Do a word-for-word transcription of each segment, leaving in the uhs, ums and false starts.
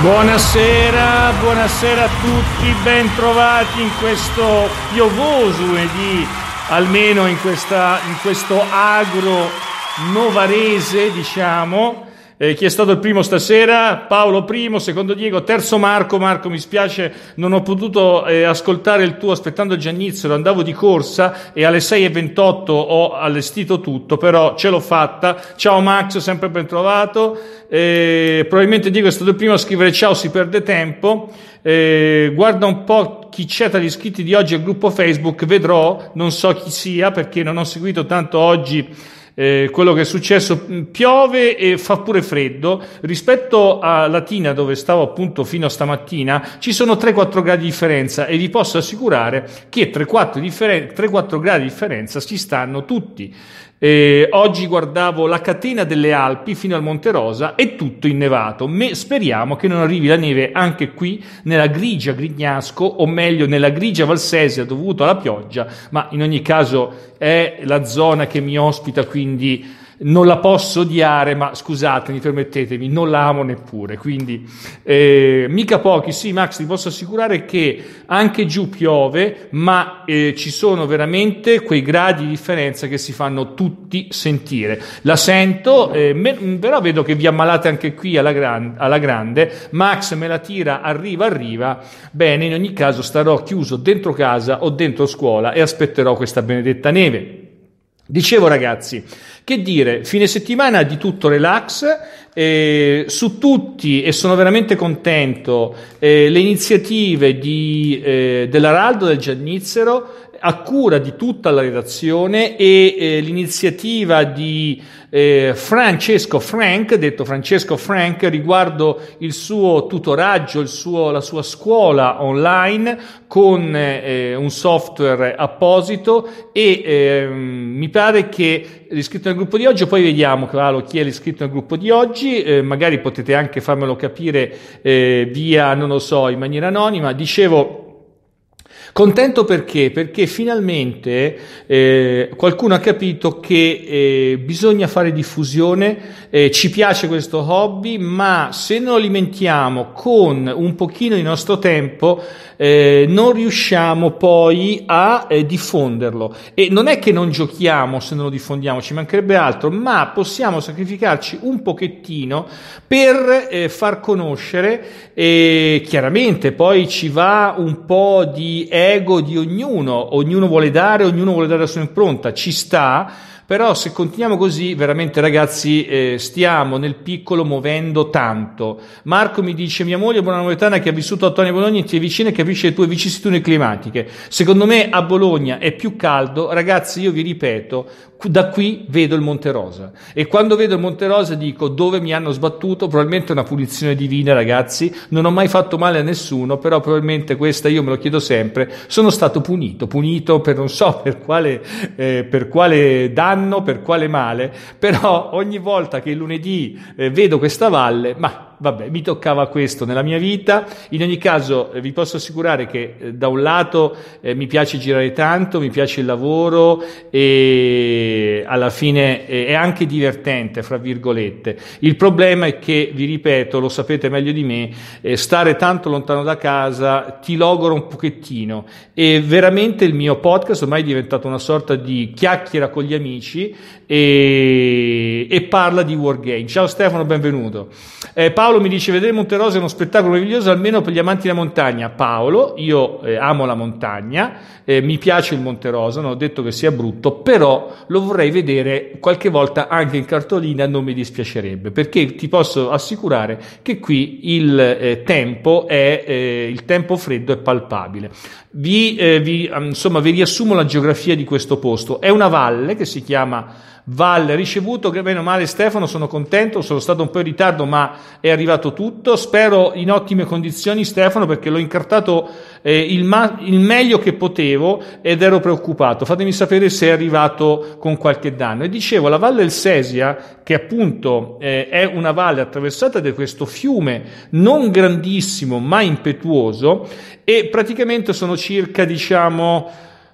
Buonasera, buonasera a tutti, ben trovati in questo piovoso lunedì, almeno in, questa, in questo agro novarese, diciamo. Eh, chi è stato il primo stasera? Paolo primo, secondo Diego, terzo Marco. Marco, mi spiace, non ho potuto eh, ascoltare il tuo aspettando Giannizzero, andavo di corsa e alle sei e ventotto ho allestito tutto, però ce l'ho fatta. Ciao Max, sempre ben trovato. Eh, probabilmente Diego è stato il primo a scrivere ciao, si perde tempo. Eh, guarda un po' chi c'è tra gli iscritti di oggi al gruppo Facebook, vedrò, non so chi sia perché non ho seguito tanto oggi Eh, quello che è successo. Piove e fa pure freddo rispetto a Latina, dove stavo appunto fino a stamattina. Ci sono tre quattro gradi di differenza e vi posso assicurare che tre quattro gradi di differenza ci stanno tutti. Eh, oggi guardavo la catena delle Alpi fino al Monte Rosa e tutto innevato. Me, speriamo che non arrivi la neve anche qui nella grigia Grignasco, o meglio nella grigia Valsesia dovuto alla pioggia, ma in ogni caso è la zona che mi ospita, quindi non la posso odiare, ma scusatemi, permettetemi, non la amo neppure, quindi eh, mica pochi. Sì Max, ti posso assicurare che anche giù piove, ma eh, ci sono veramente quei gradi di differenza che si fanno tutti sentire. La sento, eh, me, però vedo che vi ammalate anche qui alla, gran, alla grande. Max me la tira, arriva, arriva. Bene, in ogni caso starò chiuso dentro casa o dentro scuola e aspetterò questa benedetta neve. Dicevo ragazzi, che dire, fine settimana di tutto relax, eh, su tutti, e sono veramente contento, eh, le iniziative di, eh, dell'Araldo del Giannizzero a cura di tutta la redazione e eh, l'iniziativa di eh, Francesco Frank, detto Francesco Frank, riguardo il suo tutoraggio, il suo, la sua scuola online con eh, un software apposito e eh, mi pare che l'iscritto nel gruppo di oggi, poi vediamo claro, chi è l'iscritto nel gruppo di oggi, eh, magari potete anche farmelo capire eh, via, non lo so, in maniera anonima. Dicevo, contento perché? Perché finalmente eh, qualcuno ha capito che eh, bisogna fare diffusione, eh, ci piace questo hobby, ma se non lo alimentiamo con un pochino di nostro tempo eh, non riusciamo poi a eh, diffonderlo. E non è che non giochiamo se non lo diffondiamo, ci mancherebbe altro, ma possiamo sacrificarci un pochettino per eh, far conoscere, e chiaramente poi ci va un po' di ego di ognuno, ognuno vuole dare, ognuno vuole dare la sua impronta, ci sta, però se continuiamo così veramente ragazzi eh, stiamo nel piccolo muovendo tanto. Marco mi dice: mia moglie è buona napoletana che ha vissuto otto anni a Bologna e ti è vicina e capisce le tue vicissitudini climatiche. Secondo me a Bologna è più caldo, ragazzi, io vi ripeto, da qui vedo il Monte Rosa e quando vedo il Monte Rosa dico: dove mi hanno sbattuto? Probabilmente è una punizione divina, ragazzi, non ho mai fatto male a nessuno, però probabilmente questa io me lo chiedo sempre, sono stato punito punito per non so per quale eh, per quale danno, per quale male, però ogni volta che il lunedì eh, vedo questa valle, ma vabbè, mi toccava questo nella mia vita. In ogni caso eh, vi posso assicurare che eh, da un lato eh, mi piace girare tanto, mi piace il lavoro e alla fine eh, è anche divertente, fra virgolette. Il problema è che, vi ripeto, lo sapete meglio di me, eh, stare tanto lontano da casa ti logora un pochettino e veramente il mio podcast ormai è diventato una sorta di chiacchiera con gli amici e, e parla di wargame. Ciao Stefano, benvenuto. Eh, Paolo mi dice: vedere Monte Rosa è uno spettacolo meraviglioso almeno per gli amanti della montagna. Paolo, io eh, amo la montagna, eh, mi piace il Monte Rosa, non ho detto che sia brutto, però lo vorrei vedere qualche volta anche in cartolina, non mi dispiacerebbe, perché ti posso assicurare che qui il eh, tempo è eh, il tempo freddo è palpabile. Vi, eh, vi insomma vi riassumo la geografia di questo posto. È una valle che si chiama Valle Ricevuto, che bene o male Stefano, sono contento, sono stato un po' in ritardo ma è arrivato tutto, spero in ottime condizioni Stefano, perché l'ho incartato eh, il, ma- il meglio che potevo ed ero preoccupato. Fatemi sapere se è arrivato con qualche danno. E dicevo, la Valle del Sesia, che appunto eh, è una valle attraversata da questo fiume non grandissimo ma impetuoso, e praticamente sono circa, diciamo,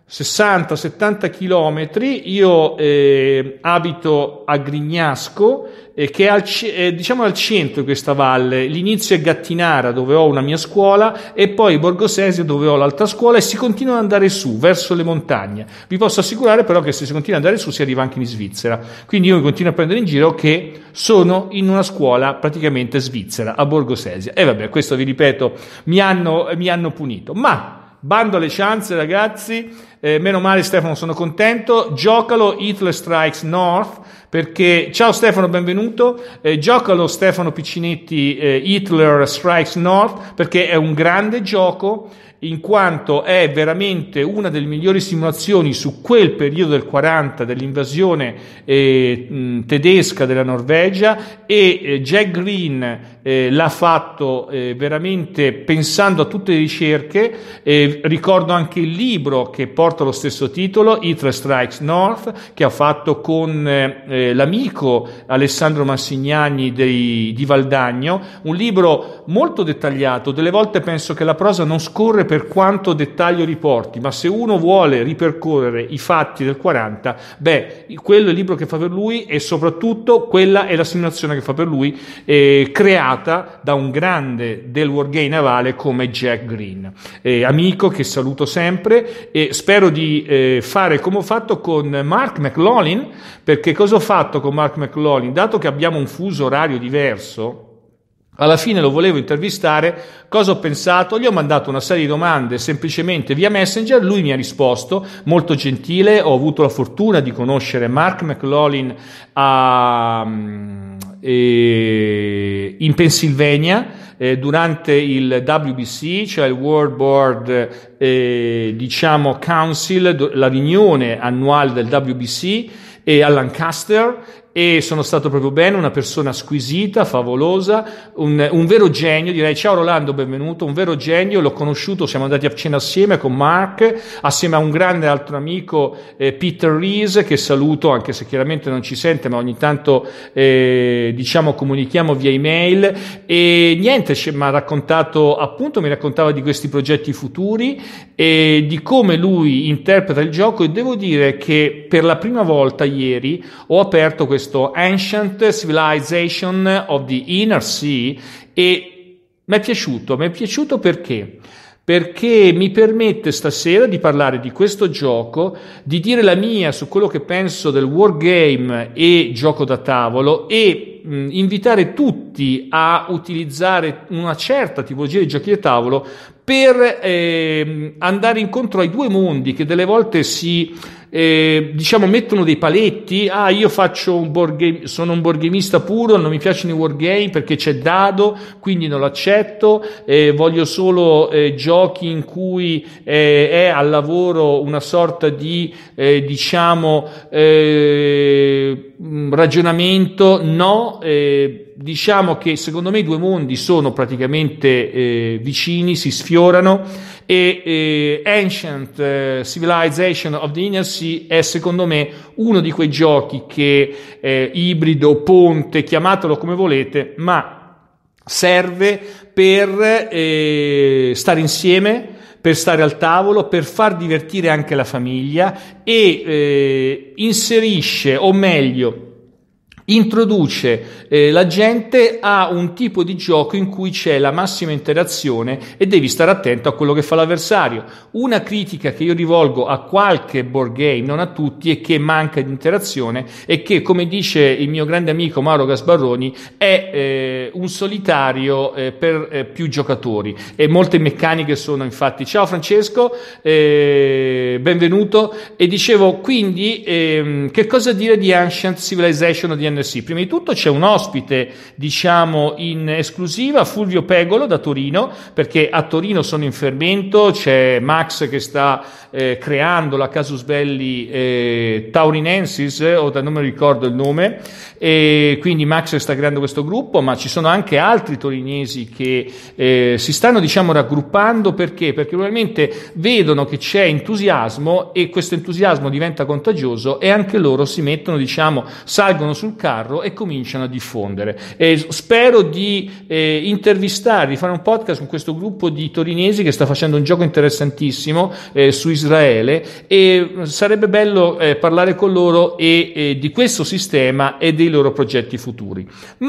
sessanta settanta chilometri. Io eh, abito a Grignasco, eh, che è al, eh, diciamo al centro di questa valle. L'inizio è Gattinara, dove ho una mia scuola, e poi Borgosesia, dove ho l'altra scuola, e si continua ad andare su verso le montagne. Vi posso assicurare però che se si continua ad andare su si arriva anche in Svizzera, quindi io mi continuo a prendere in giro che sono in una scuola praticamente svizzera a Borgosesia. E vabbè, questo vi ripeto, mi hanno, mi hanno punito, ma bando alle ciance, ragazzi. Eh, meno male, Stefano, sono contento. Giocalo Hitler Strikes North, perché ciao Stefano, benvenuto. Eh, giocalo Stefano Piccinetti, eh, Hitler Strikes North, perché è un grande gioco, in quanto è veramente una delle migliori simulazioni su quel periodo del quaranta, dell'invasione eh, mh, tedesca della Norvegia, e eh, Jack Green eh, l'ha fatto eh, veramente pensando a tutte le ricerche. Eh, ricordo anche il libro che porta lo stesso titolo, Hitler Strikes North, che ha fatto con eh, l'amico Alessandro Massignani dei, di Valdagno, un libro molto dettagliato. Delle volte penso che la prosa non scorre per quanto dettaglio riporti, ma se uno vuole ripercorrere i fatti del quaranta, beh, quello è il libro che fa per lui, e soprattutto quella è la simulazione che fa per lui, eh, creata da un grande del wargame navale come Jack Green, eh, amico che saluto sempre, e spero di eh, fare come ho fatto con Mark McLaughlin. Perché cosa ho fatto con Mark McLaughlin? Dato che abbiamo un fuso orario diverso, alla fine lo volevo intervistare. Cosa ho pensato? Gli ho mandato una serie di domande semplicemente via Messenger, lui mi ha risposto, molto gentile. Ho avuto la fortuna di conoscere Mark McLaughlin a, eh, in Pennsylvania eh, durante il W B C, cioè il World Board eh, diciamo Council, la riunione annuale del W B C, e a Lancaster, e sono stato proprio bene, una persona squisita, favolosa, un, un vero genio, direi. Ciao Rolando, benvenuto, un vero genio. L'ho conosciuto, siamo andati a cena assieme con Mark, assieme a un grande altro amico, eh, Peter Rees, che saluto, anche se chiaramente non ci sente, ma ogni tanto eh, diciamo comunichiamo via email. E niente, mi ha raccontato, appunto mi raccontava di questi progetti futuri e di come lui interpreta il gioco, e devo dire che per la prima volta ieri ho aperto questo questo Ancient Civilization of the Inner Sea, e mi è piaciuto, mi è piaciuto perché? Perché mi permette stasera di parlare di questo gioco, di dire la mia su quello che penso del wargame e gioco da tavolo, e mh, invitare tutti a utilizzare una certa tipologia di giochi da tavolo per eh, andare incontro ai due mondi che delle volte si Eh, diciamo mettono dei paletti. Ah, io faccio un board game, sono un board gameista puro, non mi piacciono i wargame perché c'è dado, quindi non lo accetto, eh, voglio solo eh, giochi in cui eh, è al lavoro una sorta di eh, diciamo eh, ragionamento. No, eh, diciamo che secondo me i due mondi sono praticamente eh, vicini, si sfiorano, e eh, Ancient eh, Civilization of the Inner Sea è secondo me uno di quei giochi che eh, ibrido, ponte, chiamatelo come volete, ma serve per eh, stare insieme, per stare al tavolo, per far divertire anche la famiglia, e eh, inserisce, o meglio introduce eh, la gente a un tipo di gioco in cui c'è la massima interazione e devi stare attento a quello che fa l'avversario. Una critica che io rivolgo a qualche board game, non a tutti, è che manca di interazione, e che, come dice il mio grande amico Mauro Gasbarroni, è eh, un solitario eh, per eh, più giocatori, e molte meccaniche sono infatti. Ciao Francesco, eh, benvenuto. E dicevo, quindi eh, che cosa dire di Ancient Civilization of the N Sì, prima di tutto c'è un ospite, diciamo, in esclusiva, Fulvio Pegolo da Torino, perché a Torino sono in fermento, c'è Max che sta eh, creando la Casus Belli eh, Taurinensis, eh, o non mi ricordo il nome, e quindi Max sta creando questo gruppo, ma ci sono anche altri torinesi che eh, si stanno, diciamo, raggruppando. Perché? Perché probabilmente vedono che c'è entusiasmo, e questo entusiasmo diventa contagioso, e anche loro si mettono, diciamo, salgono sul carro carro e cominciano a diffondere. E spero di eh, intervistare, di fare un podcast con questo gruppo di torinesi che sta facendo un gioco interessantissimo eh, su Israele, e sarebbe bello eh, parlare con loro e eh, di questo sistema e dei loro progetti futuri.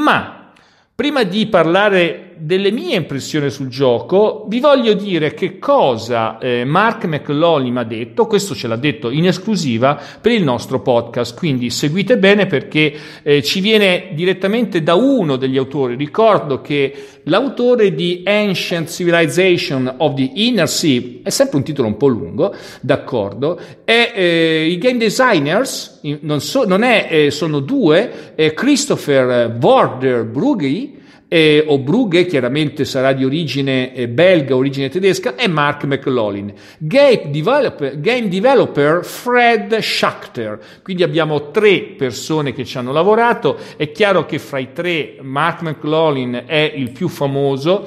Ma prima di parlare delle mie impressioni sul gioco, vi voglio dire che cosa eh, Mark McLaughlin mi ha detto. Questo ce l'ha detto in esclusiva per il nostro podcast, quindi seguite bene perché eh, ci viene direttamente da uno degli autori. Ricordo che l'autore di Ancient Civilization of the Inner Sea, è sempre un titolo un po' lungo, d'accordo, è eh, i game designers, non, so, non è, eh, sono due, eh, Christopher Vorder Brugge, Eh, o Brugge, chiaramente sarà di origine eh, belga, origine tedesca, e Mark McLaughlin. Game developer, game developer Fred Schachter. Quindi abbiamo tre persone che ci hanno lavorato. È chiaro che fra i tre Mark McLaughlin è il più famoso,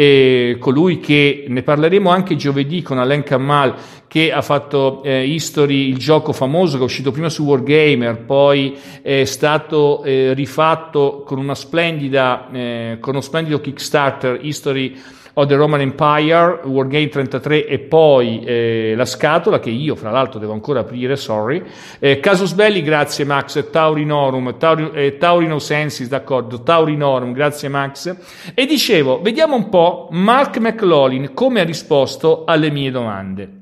e colui che ne parleremo anche giovedì con Alain Kamal, che ha fatto eh, History, il gioco famoso che è uscito prima su Wargamer, poi è stato eh, rifatto con una splendida eh, con uno splendido Kickstarter, History of the Roman Empire, Wargame trentatré, e poi eh, la scatola che io fra l'altro devo ancora aprire, sorry. Eh, Casus Belli, grazie Max. Taurinorum, Tauri, eh, Taurino Sensis, d'accordo, Taurinorum, grazie Max. E dicevo, vediamo un po' Mark McLaughlin come ha risposto alle mie domande.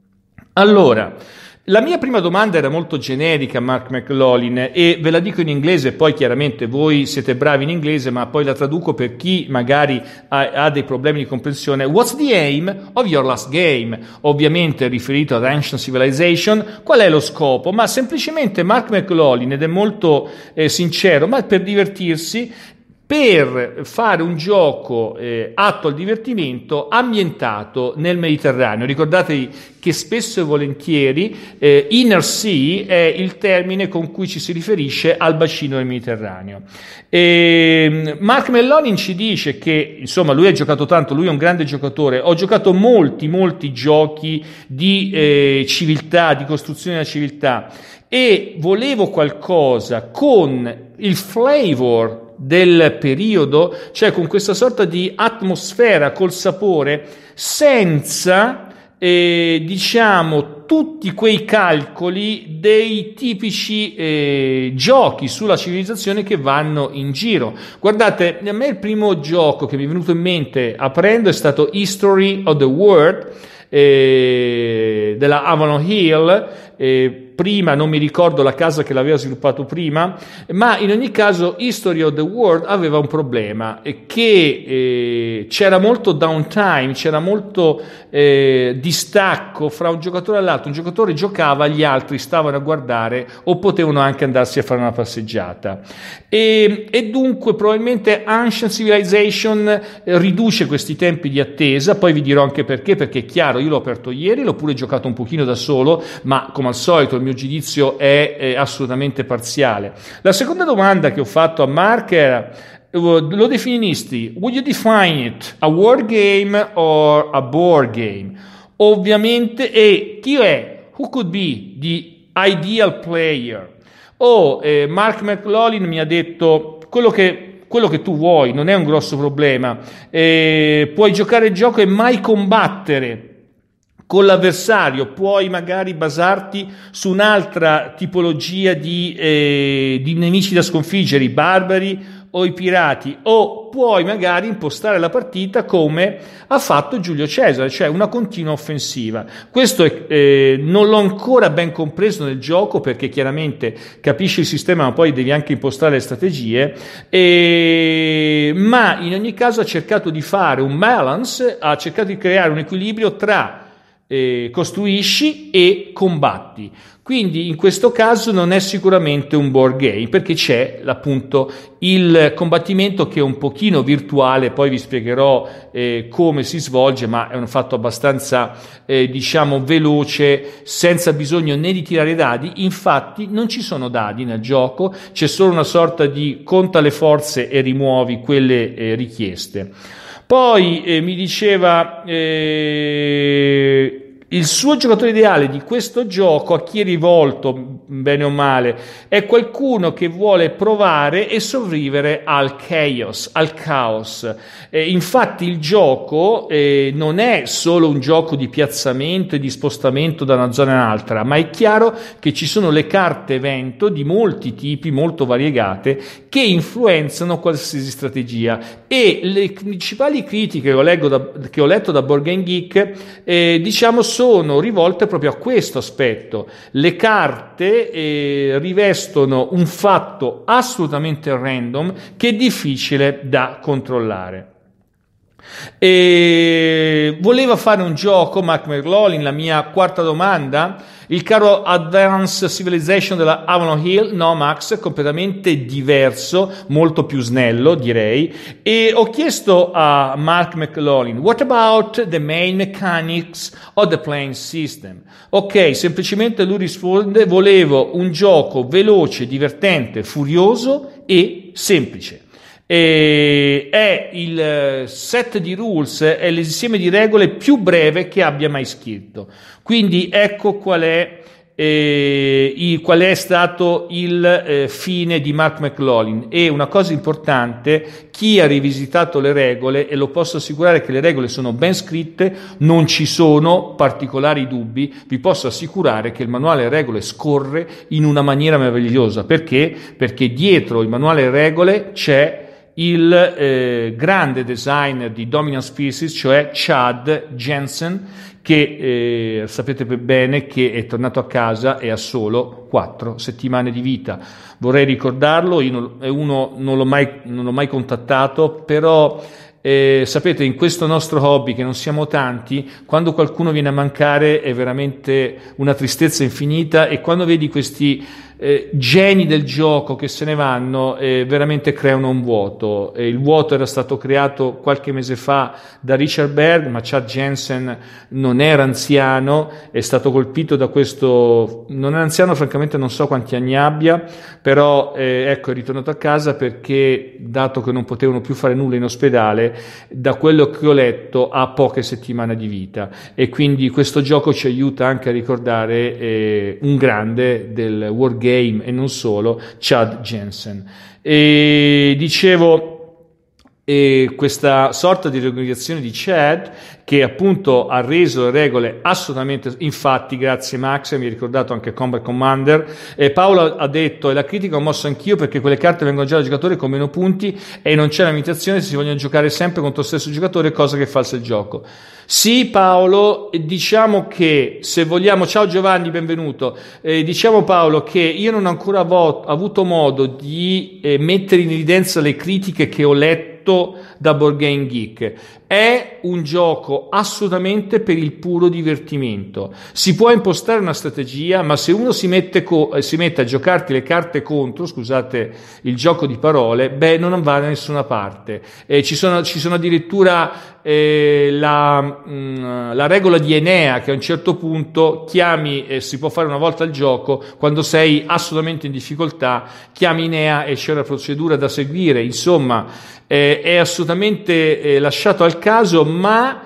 Allora, la mia prima domanda era molto generica, Mark McLaughlin, e ve la dico in inglese, poi chiaramente voi siete bravi in inglese, ma poi la traduco per chi magari ha, ha dei problemi di comprensione. What's the aim of your last game? Ovviamente riferito ad Ancient Civilization. Qual è lo scopo? Ma semplicemente Mark McLaughlin, ed è molto eh, sincero, ma per divertirsi, per fare un gioco eh, atto al divertimento ambientato nel Mediterraneo. Ricordatevi che spesso e volentieri eh, Inner Sea è il termine con cui ci si riferisce al bacino del Mediterraneo. E Mark McLaughlin ci dice che, insomma, lui ha giocato tanto, lui è un grande giocatore, ho giocato molti, molti giochi di eh, civiltà, di costruzione della civiltà, e volevo qualcosa con il flavor del periodo, cioè con questa sorta di atmosfera col sapore, senza eh, diciamo tutti quei calcoli dei tipici eh, giochi sulla civilizzazione che vanno in giro. Guardate, a me il primo gioco che mi è venuto in mente aprendo è stato History of the World eh, della Avalon Hill. eh, Prima non mi ricordo la casa che l'aveva sviluppato prima, ma in ogni caso History of the World aveva un problema, che eh, c'era molto downtime, c'era molto eh, distacco fra un giocatore e l'altro. Un giocatore giocava, gli altri stavano a guardare o potevano anche andarsi a fare una passeggiata. E, e dunque probabilmente Ancient Civilization eh, riduce questi tempi di attesa. Poi vi dirò anche perché, perché è chiaro, io l'ho aperto ieri, l'ho pure giocato un pochino da solo, ma come al solito il mio giudizio è, è assolutamente parziale. La seconda domanda che ho fatto a Mark era: lo definisti, would you define it a word game or a board game? Ovviamente, e chi è, who could be the ideal player? Oh, eh, Mark McLaughlin mi ha detto quello che quello che tu vuoi, non è un grosso problema, eh, puoi giocare il gioco e mai combattere con l'avversario, puoi magari basarti su un'altra tipologia di, eh, di nemici da sconfiggere, i barbari o i pirati, o puoi magari impostare la partita come ha fatto Giulio Cesare, cioè una continua offensiva. Questo è, eh, non l'ho ancora ben compreso nel gioco, perché chiaramente capisci il sistema ma poi devi anche impostare le strategie, e, ma in ogni caso ha cercato di fare un balance, ha cercato di creare un equilibrio tra Eh, costruisci e combatti. Quindi in questo caso non è sicuramente un board game, perché c'è appunto il combattimento che è un pochino virtuale. Poi vi spiegherò eh, come si svolge, ma è un fatto abbastanza eh, diciamo veloce, senza bisogno né di tirare dadi. Infatti non ci sono dadi nel gioco, c'è solo una sorta di conta le forze e rimuovi quelle eh, richieste. Poi eh, mi diceva eh, il suo giocatore ideale di questo gioco, a chi è rivolto, bene o male, è qualcuno che vuole provare e sopravvivere al chaos, al caos. Eh, infatti il gioco eh, non è solo un gioco di piazzamento e di spostamento da una zona all'altra, ma è chiaro che ci sono le carte evento di molti tipi, molto variegate, che influenzano qualsiasi strategia. E le principali critiche che ho, leggo da, che ho letto da Board Game Geek eh, diciamo sono rivolte proprio a questo aspetto. Le carte eh, rivestono un fatto assolutamente random che è difficile da controllare. E voleva fare un gioco Mark McLaughlin, la mia quarta domanda, il caro Advanced Civilization della Avalon Hill. No Max, completamente diverso, molto più snello direi. E ho chiesto a Mark McLaughlin, what about the main mechanics of the playing system? Ok, semplicemente lui risponde, volevo un gioco veloce, divertente, furioso e semplice. E è il set di rules, è l'insieme di regole più breve che abbia mai scritto. Quindi ecco qual è, eh, il, qual è stato il eh, fine di Mark McLaughlin. E una cosa importante, chi ha rivisitato le regole, e lo posso assicurare che le regole sono ben scritte, non ci sono particolari dubbi, vi posso assicurare che il manuale regole scorre in una maniera meravigliosa. Perché? Perché dietro il manuale regole c'è il eh, grande designer di Dominant Species, cioè Chad Jensen, che eh, sapete bene che è tornato a casa e ha solo quattro settimane di vita. Vorrei ricordarlo, io non, uno non l'ho mai, non l'ho mai contattato, però eh, sapete, in questo nostro hobby, che non siamo tanti, quando qualcuno viene a mancare è veramente una tristezza infinita, e quando vedi questi Eh, geni del gioco che se ne vanno, eh, veramente creano un vuoto. Eh, il vuoto era stato creato qualche mese fa da Richard Berg, ma Chad Jensen non era anziano, è stato colpito da questo, non è anziano, francamente non so quanti anni abbia, però eh, ecco, è ritornato a casa perché, dato che non potevano più fare nulla in ospedale, da quello che ho letto ha poche settimane di vita, e quindi questo gioco ci aiuta anche a ricordare eh, un grande del wargame e non solo, Chad Jensen. E dicevo, e questa sorta di riorganizzazione di Chad, che appunto ha reso le regole assolutamente, infatti grazie Max, mi hai ricordato anche Combat Commander, e Paolo ha detto, e la critica ho mosso anch'io, perché quelle carte vengono già da giocatori con meno punti e non c'è la limitazione se si vogliono giocare sempre contro lo stesso giocatore, cosa che falsa il gioco. Sì Paolo, diciamo che se vogliamo, ciao Giovanni, benvenuto, eh, diciamo Paolo che io non ho ancora vo- avuto modo di eh, mettere in evidenza le critiche che ho letto da Board Game Geek. È un gioco assolutamente per il puro divertimento. Si può impostare una strategia, ma se uno si mette, co- si mette a giocarti le carte contro, scusate il gioco di parole, beh, non va da nessuna parte. Eh, ci sono, ci sono addirittura eh, la, mh, la regola di Enea, che a un certo punto chiami, eh, si può fare una volta al gioco, quando sei assolutamente in difficoltà, chiami Enea e c'è una procedura da seguire. Insomma, eh, è assolutamente eh, lasciato al caso, ma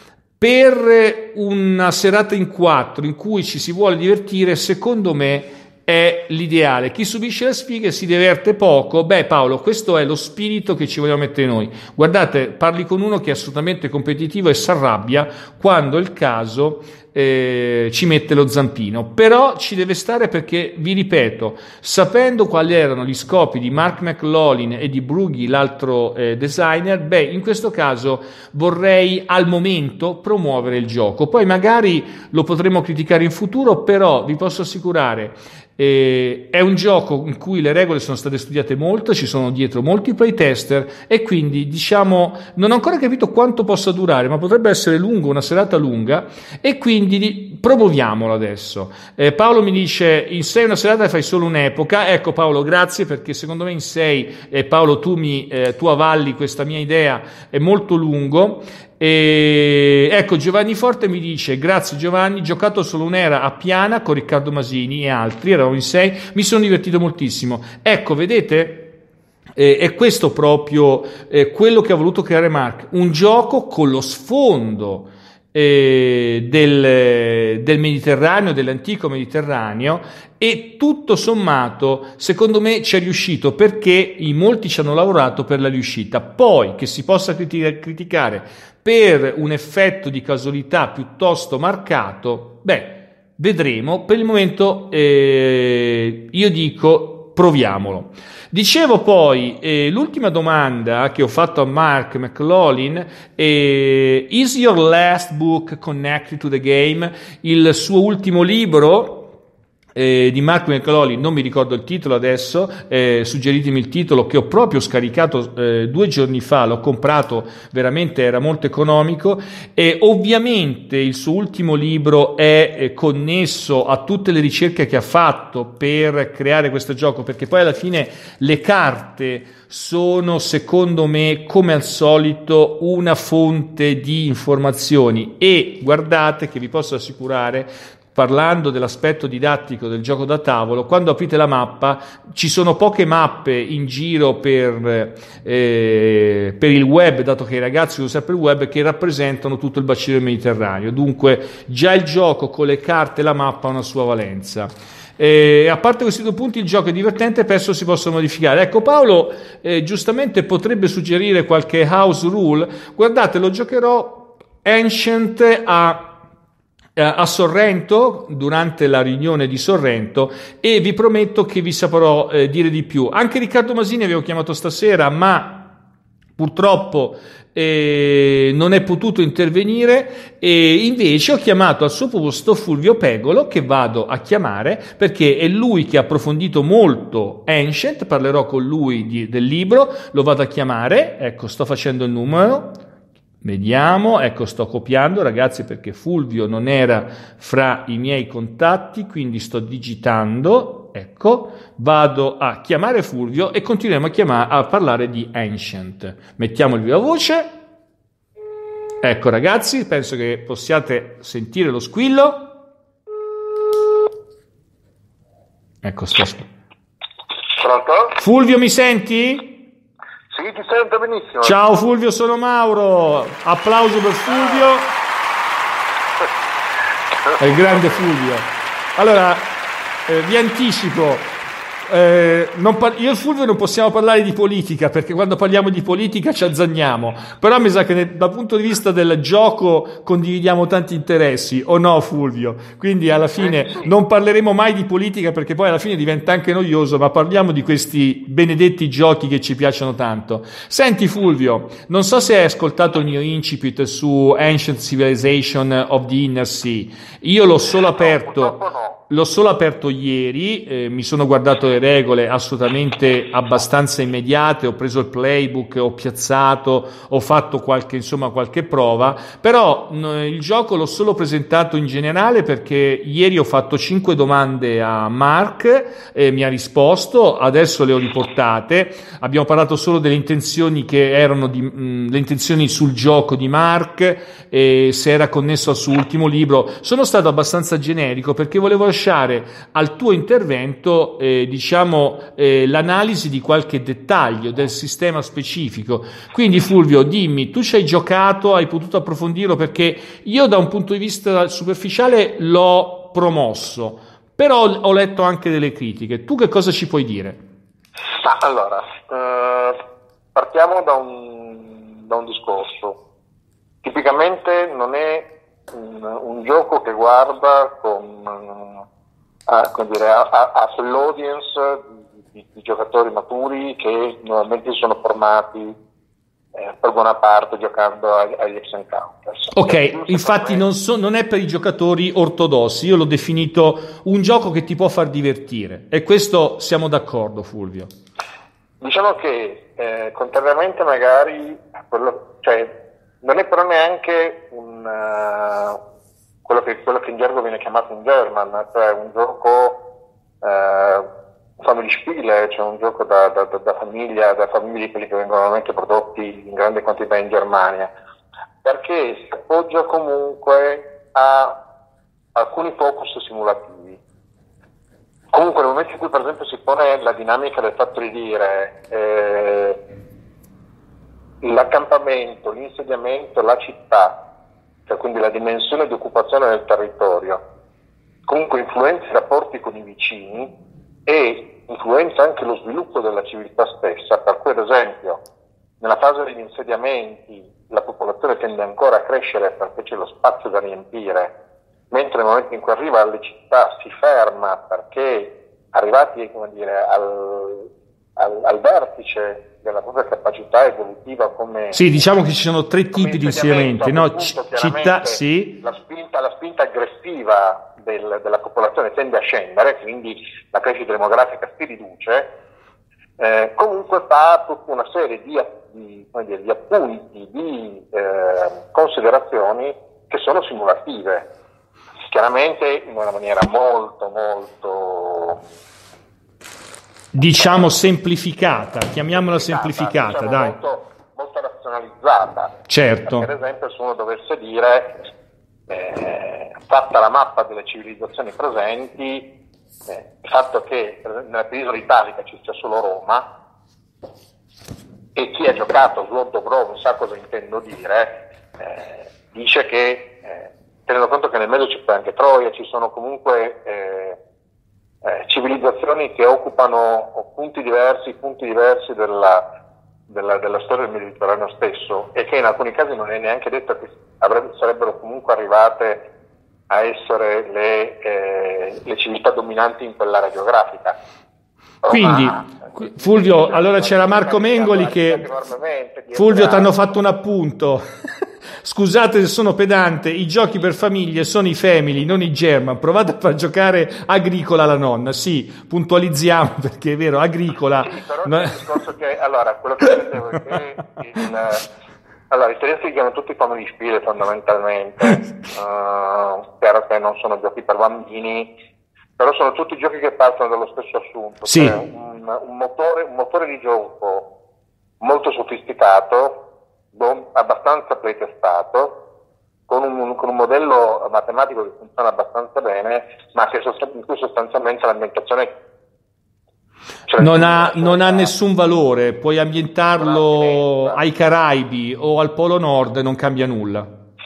per una serata in quattro in cui ci si vuole divertire, secondo me è l'ideale. Chi subisce le sfighe si diverte poco. Beh Paolo, questo è lo spirito che ci vogliamo mettere noi. Guardate, parli con uno che è assolutamente competitivo e si arrabbia quando è il caso, eh, ci mette lo zampino, però ci deve stare, perché vi ripeto, sapendo quali erano gli scopi di Mark McLaughlin e di Brughi, l'altro eh, designer, beh, in questo caso vorrei al momento promuovere il gioco, poi magari lo potremo criticare in futuro, però vi posso assicurare Eh, è un gioco in cui le regole sono state studiate molto, ci sono dietro molti playtester, e quindi diciamo non ho ancora capito quanto possa durare, ma potrebbe essere lungo, una serata lunga, e quindi promuoviamolo adesso. eh, Paolo mi dice in sei una serata fai solo un'epoca. Ecco Paolo, grazie, perché secondo me in sei, eh, Paolo tu, mi, eh, tu avalli questa mia idea, è molto lungo. E ecco, Giovanni Forte mi dice grazie Giovanni, giocato solo un'era a Piana con Riccardo Masini e altri, eravamo in sei, mi sono divertito moltissimo. Ecco, vedete, eh, è questo proprio eh, quello che ha voluto creare Mark, un gioco con lo sfondo eh, del, del Mediterraneo, dell'antico Mediterraneo, e tutto sommato secondo me ci è riuscito perché in molti ci hanno lavorato per la riuscita. Poi che si possa criti- criticare per un effetto di casualità piuttosto marcato, beh, vedremo. Per il momento eh, io dico proviamolo. Dicevo poi, eh, l'ultima domanda che ho fatto a Mark McLaughlin è: Is your last book connected to the game? Il suo ultimo libro eh, di Mark McLaughlin, non mi ricordo il titolo adesso, eh, suggeritemi il titolo, che ho proprio scaricato eh, due giorni fa, l'ho comprato, veramente era molto economico, e ovviamente il suo ultimo libro è eh, connesso a tutte le ricerche che ha fatto per creare questo gioco, perché poi alla fine le carte sono, secondo me, come al solito, una fonte di informazioni, e guardate che vi posso assicurare, parlando dell'aspetto didattico del gioco da tavolo, quando aprite la mappa ci sono poche mappe in giro per, eh, per il web, dato che i ragazzi usano sempre il web, che rappresentano tutto il bacino del Mediterraneo. Dunque già il gioco con le carte e la mappa ha una sua valenza. Eh, a parte questi due punti, il gioco è divertente e penso si possa modificare. Ecco, Paolo eh, giustamente potrebbe suggerire qualche house rule. Guardate, lo giocherò Ancient a a Sorrento, durante la riunione di Sorrento, e vi prometto che vi saprò eh, dire di più. Anche Riccardo Masini avevo chiamato stasera, ma purtroppo eh, non è potuto intervenire, e invece ho chiamato al suo posto Fulvio Pegolo, che vado a chiamare perché è lui che ha approfondito molto Ancient. Parlerò con lui di, del libro, lo vado a chiamare. Ecco, sto facendo il numero. Vediamo, ecco, sto copiando, ragazzi, perché Fulvio non era fra i miei contatti, quindi sto digitando. Ecco, vado a chiamare Fulvio e continuiamo a, chiamare, a parlare di Ancient. Mettiamo il viva voce. Ecco, ragazzi, penso che possiate sentire lo squillo. Ecco, sto. Pronto? Fulvio, mi senti? Sì, ti sento benissimo. Ciao Fulvio, sono Mauro. Applauso per Fulvio. È il grande Fulvio. Allora, eh, vi anticipo. Eh, non par- io e Fulvio non possiamo parlare di politica, perché quando parliamo di politica ci azzanniamo, però mi sa che ne- dal punto di vista del gioco condividiamo tanti interessi, o no Fulvio? Quindi alla fine eh, sì. non parleremo mai di politica, perché poi alla fine diventa anche noioso, ma parliamo di questi benedetti giochi che ci piacciono tanto. Senti Fulvio, non so se hai ascoltato il mio incipit su Ancient Civilization of the Inner Sea. Io l'ho solo aperto No, purtroppo no. L'ho solo aperto ieri, eh, mi sono guardato le regole assolutamente abbastanza immediate, ho preso il playbook, ho piazzato, ho fatto qualche, insomma, qualche prova, però n- il gioco l'ho solo presentato in generale perché ieri ho fatto cinque domande a Mark, eh, mi ha risposto, adesso le ho riportate, abbiamo parlato solo delle intenzioni che erano di, mh, le intenzioni sul gioco di Mark, e se era connesso al suo ultimo libro. Sono stato abbastanza generico perché volevo lasciare al tuo intervento eh, diciamo eh, l'analisi di qualche dettaglio del sistema specifico. Quindi Fulvio, dimmi, tu ci hai giocato, hai potuto approfondirlo, perché io da un punto di vista superficiale l'ho promosso, però ho letto anche delle critiche. Tu che cosa ci puoi dire? Ma allora, eh, partiamo da un, da un discorso. Tipicamente non è un, un gioco che guarda con, a, come dire, a, a, a l'audience di, di giocatori maturi che normalmente sono formati eh, per buona parte giocando agli, agli X Encounters. Ok, infatti non, so, non è per i giocatori ortodossi, io l'ho definito un gioco che ti può far divertire, e questo siamo d'accordo, Fulvio. Diciamo che eh, contrariamente magari a quello, cioè non è però neanche un, uh, quello, che, quello che in gergo viene chiamato un German, cioè un gioco uh, family spiele, cioè un gioco da, da, da famiglia, da famiglie di quelli che vengono normalmente prodotti in grande quantità in Germania, perché si appoggia comunque a alcuni focus simulativi. Comunque nel momento in cui per esempio si pone la dinamica del fatto di dire eh, l'accampamento, l'insediamento, la città cioè quindi la dimensione di occupazione del territorio, comunque influenza i rapporti con i vicini e influenza anche lo sviluppo della civiltà stessa, per cui ad esempio nella fase degli insediamenti la popolazione tende ancora a crescere perché c'è lo spazio da riempire, mentre nel momento in cui arriva alle città si ferma perché arrivati, come dire, al, al, al vertice della propria capacità evolutiva come... Sì, diciamo che ci sono tre tipi di insediamenti, no? C- città, sì. La spinta, la spinta aggressiva del, della popolazione tende a scendere, quindi la crescita demografica si riduce, eh, comunque fa tutta una serie di, di, come dire, di appunti, di eh, considerazioni che sono simulative, chiaramente in una maniera molto, molto... diciamo semplificata, chiamiamola semplificata, diciamo, dai. Molto, molto razionalizzata. Certo. Per esempio, se uno dovesse dire, eh, fatta la mappa delle civilizzazioni presenti, eh, il fatto che nella penisola italica ci sia solo Roma, e chi ha giocato Sword sa cosa intendo dire, eh, dice che, eh, tenendo conto che nel mezzo c'è anche Troia, ci sono comunque... Eh, Eh, civilizzazioni che occupano punti diversi, punti diversi della, della, della storia del Mediterraneo stesso, e che in alcuni casi non è neanche detto che avrebbe, sarebbero comunque arrivate a essere le, eh, le civiltà dominanti in quell'area geografica. Quindi, Roma, Fulvio, allora c'era Marco Mengoli che... Fulvio, ti hanno fatto un appunto. Scusate se sono pedante, i giochi per famiglie sono i Family, non i German. Provate a far giocare Agricola la nonna. Sì, puntualizziamo, perché è vero, Agricola... Sì, però c'è il discorso che, allora, quello che dicevo è che il, allora, i tedeschi chiamano tutti Family Spiele fondamentalmente, uh, chiaro che non sono giochi per bambini, però sono tutti giochi che partono dallo stesso assunto, sì. Cioè un, un, motore, un motore di gioco molto sofisticato, abbastanza playtestato, con un, con un modello matematico che funziona abbastanza bene, ma che sost- in cui sostanzialmente l'ambientazione cioè non, ha, non ha nessun valore, puoi ambientarlo ai Caraibi o al Polo Nord e non cambia nulla.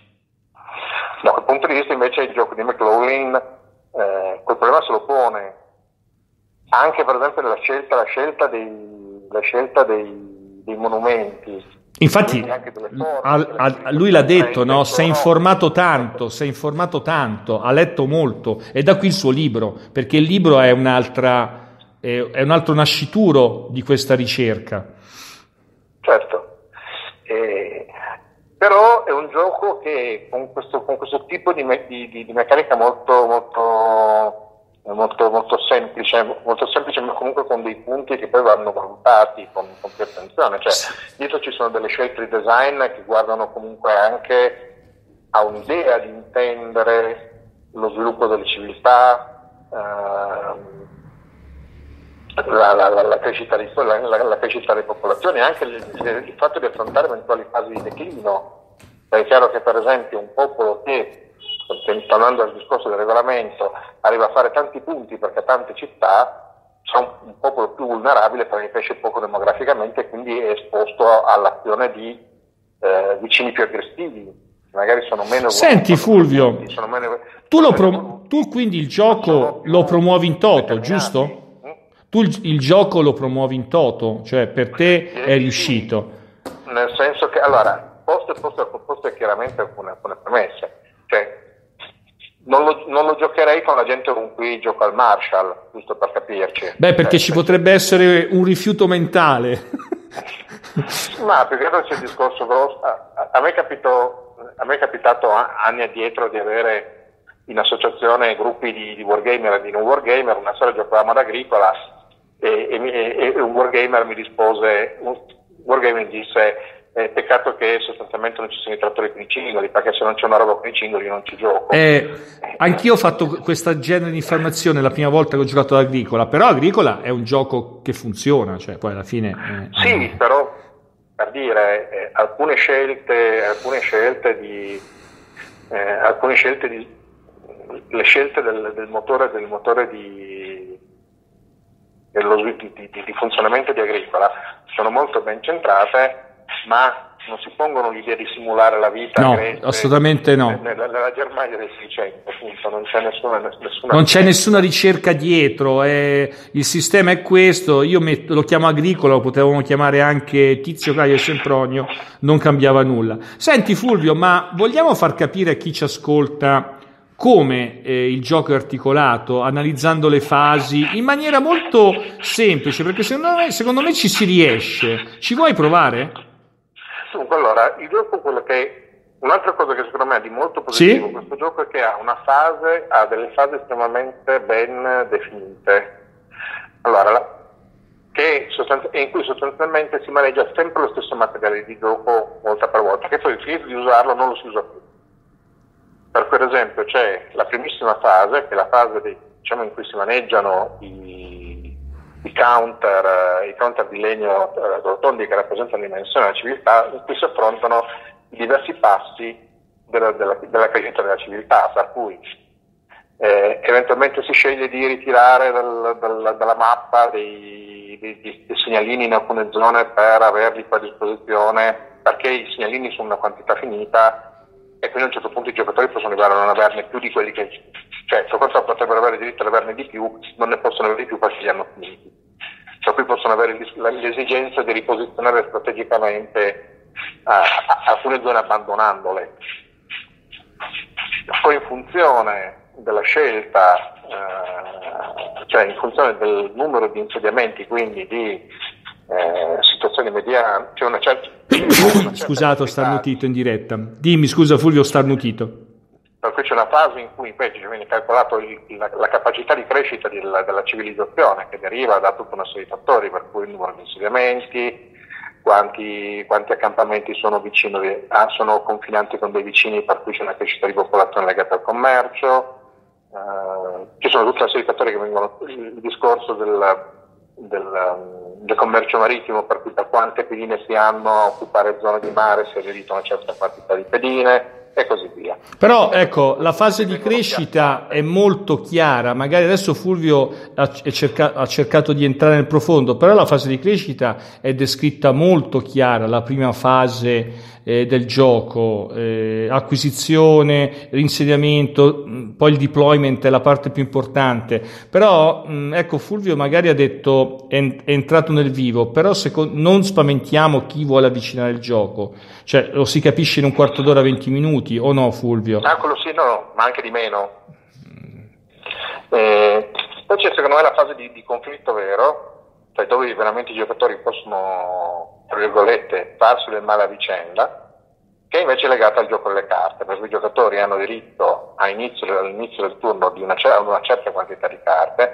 Da quel punto di vista invece il gioco di McLaughlin eh, quel problema se lo pone anche per esempio la scelta, la scelta dei, la scelta dei, dei monumenti. Infatti a, a, lui l'ha detto, no? Si è informato tanto, si è informato tanto, ha letto molto, e da qui il suo libro, perché il libro è un'altra è, è un altro nascituro di questa ricerca. Certo, eh, però è un gioco che con questo, con questo tipo di, me, di, di, di meccanica molto molto molto molto semplice, molto semplice, ma comunque con dei punti che poi vanno valutati con, con più attenzione. Cioè, dietro ci sono delle scelte di design che guardano comunque anche a un'idea di intendere lo sviluppo delle civiltà, ehm, la, la, la, la, crescita di, la, la, la crescita delle popolazioni, anche il, il, il fatto di affrontare eventuali fasi di declino. È chiaro che per esempio un popolo che, tornando al discorso del regolamento, arriva a fare tanti punti perché ha tante città, c'è un, un popolo più vulnerabile perché cresce poco demograficamente e quindi è esposto all'azione di eh, vicini più aggressivi, magari sono meno... Senti Fulvio, sono meno, tu, lo pro- tu quindi il gioco lo promuovi in toto, giusto? Mm? Tu il, il gioco lo promuovi in toto, cioè per te è riuscito. Nel senso che, allora, posto e posto, posto è chiaramente alcune, alcune premesse, cioè Non lo, non lo giocherei con la gente con cui gioco al Marshall, giusto per capirci. Beh, perché eh, ci potrebbe essere un rifiuto mentale. Ma più che altro c'è il discorso grosso. A, a, me capito, a me è capitato anni addietro di avere in associazione gruppi di, di wargamer e di non wargamer. Una sera giocavamo ad Agricola e, e, e un wargamer mi rispose, un wargamer mi disse: è peccato che sostanzialmente non ci sono i trattori con i cingoli, perché se non c'è una roba con i cingoli io non ci gioco. Eh, anch'io ho fatto questa genere di informazione la prima volta che ho giocato ad Agricola, però Agricola è un gioco che funziona, cioè poi alla fine... Eh, sì, eh. Però per dire, eh, alcune scelte, alcune scelte di... Eh, alcune scelte di... le scelte del, del motore, del motore di... dello, di, di, di funzionamento di Agricola sono molto ben centrate, ma non si pongono l'idea di simulare la vita no, a Grece, assolutamente no. Nella, nella Germania del Seicento, appunto, non c'è nessuna, nessuna non c'è nessuna ricerca dietro, è, il sistema è questo, io metto, lo chiamo agricolo, lo potevamo chiamare anche Tizio Caio e Sempronio, non cambiava nulla. Senti Fulvio, ma vogliamo far capire a chi ci ascolta come eh, il gioco è articolato, analizzando le fasi in maniera molto semplice, perché secondo me, secondo me ci si riesce. Ci vuoi provare? Dunque, allora, il gioco, quello che un'altra cosa che secondo me è di molto positivo, sì? Questo gioco è che ha una fase, ha delle fasi estremamente ben definite. Allora, la, che sostanzi- in cui sostanzialmente si maneggia sempre lo stesso materiale di gioco volta per volta, che poi finito di usarlo non lo si usa più. Per per esempio c'è la primissima fase, che è la fase dei, diciamo, in cui si maneggiano i, i counter, i counter di legno eh, rotondi che rappresentano la dimensione della civiltà, in cui si affrontano i diversi passi della, della, della crescita della civiltà, per cui eh, eventualmente si sceglie di ritirare dal, dal, dalla mappa dei, dei, dei segnalini in alcune zone per averli poi a disposizione, perché i segnalini sono una quantità finita e quindi a un certo punto i giocatori possono arrivare a non averne più di quelli che, cioè per quanto potrebbero avere diritto ad averne di più, non ne possono avere di più perché li hanno finiti, per cui possono avere l'esigenza di riposizionare strategicamente a, a, alcune zone abbandonandole. Poi in funzione della scelta, eh, cioè in funzione del numero di insediamenti, quindi di eh, situazioni mediane, c'è una certa... Scusate, ho starnutito in diretta. Dimmi, scusa Fulvio, ho starnutito. Per cui c'è una fase in cui invece viene calcolato il, la, la capacità di crescita della, della civilizzazione, che deriva da tutta una serie di fattori, per cui il numero di insediamenti, quanti, quanti accampamenti sono vicino, ah, sono confinanti con dei vicini, per cui c'è una crescita di popolazione legata al commercio, eh, ci sono tutta una serie di fattori che vengono, il discorso del, del, del commercio marittimo, per cui da quante pedine si hanno a occupare zone di mare si è aderito a una certa quantità di pedine e così via. Però ecco, la fase di crescita è molto chiara, magari adesso Fulvio ha, cerca, ha cercato di entrare nel profondo, però la fase di crescita è descritta molto chiara, la prima fase eh, del gioco, eh, acquisizione, rinsediamento, poi il deployment è la parte più importante, però mh, ecco Fulvio magari ha detto è, è entrato nel vivo, però secondo, non spaventiamo chi vuole avvicinare il gioco, cioè lo si capisce in un quarto d'ora, venti minuti o no Fulvio? Ah, quello sì, no, no, ma anche di meno. Eh, poi c'è secondo me la fase di, di conflitto vero, cioè dove veramente i giocatori possono, tra virgolette, farsi del male a vicenda, che invece è legata al gioco delle carte, per cui i giocatori hanno diritto a inizio, all'inizio del turno di una, una certa quantità di carte.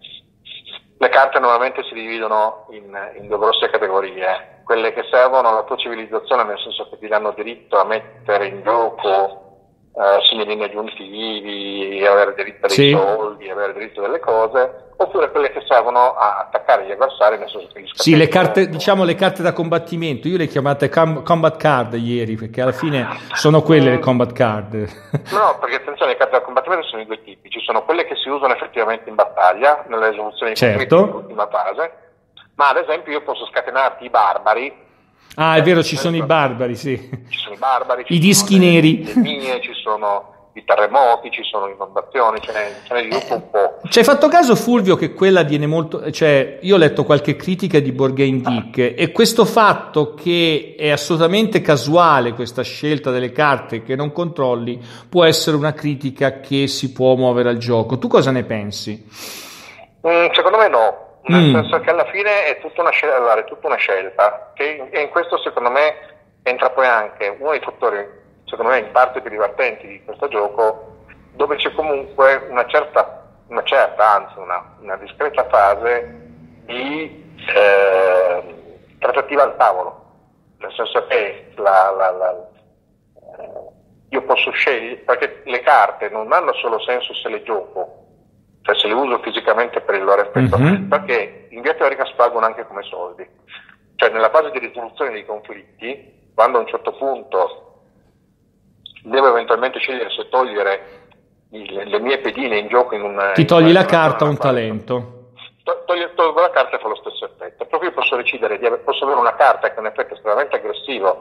Le carte normalmente si dividono in, in due grosse categorie, quelle che servono alla tua civilizzazione, nel senso che ti danno diritto a mettere in gioco Uh, segnalini aggiuntivi, avere diritto dei sì. soldi, avere diritto delle cose, oppure quelle che servono a attaccare gli avversari, nel senso che gli sì, le carte, diciamo le carte da combattimento, io le ho chiamate com- combat card ieri, perché alla fine sono quelle le combat card. No, perché attenzione, le carte da combattimento sono i due tipi, ci sono quelle che si usano effettivamente in battaglia, nella risoluzione di certo. conflitti nell'ultima fase, ma ad esempio io posso scatenarti i barbari. Ah, è vero, ci sono i barbari, sì. Ci sono i barbari, i dischi neri, le mie, ci sono i terremoti, ci sono inondazioni, ce ne, ce ne di tutto un po'. Ci hai fatto caso, Fulvio, che quella viene molto, cioè io ho letto qualche critica di Board Game Geek e questo fatto che è assolutamente casuale questa scelta delle carte che non controlli può essere una critica che si può muovere al gioco. Tu cosa ne pensi? Mm, secondo me no. Nel mm. senso che alla fine è tutta una scelta, è tutta una scelta che, e in questo secondo me entra poi anche uno dei fattori, secondo me in parte più divertenti di questo gioco, dove c'è comunque una certa, una certa anzi una, una discreta fase di eh, trattativa al tavolo, nel senso che la, la, la, eh, io posso scegliere, perché le carte non hanno solo senso se le gioco, cioè se le uso fisicamente per il loro effetto, mm-hmm. perché in via teorica spargono anche come soldi. Cioè nella fase di risoluzione dei conflitti, quando a un certo punto devo eventualmente scegliere se togliere le, le mie pedine in gioco in un... Ti togli la carta o un talento. Tolgo, tolgo la carta e fa lo stesso effetto. Proprio io posso decidere di avere, posso avere una carta che ha un effetto estremamente aggressivo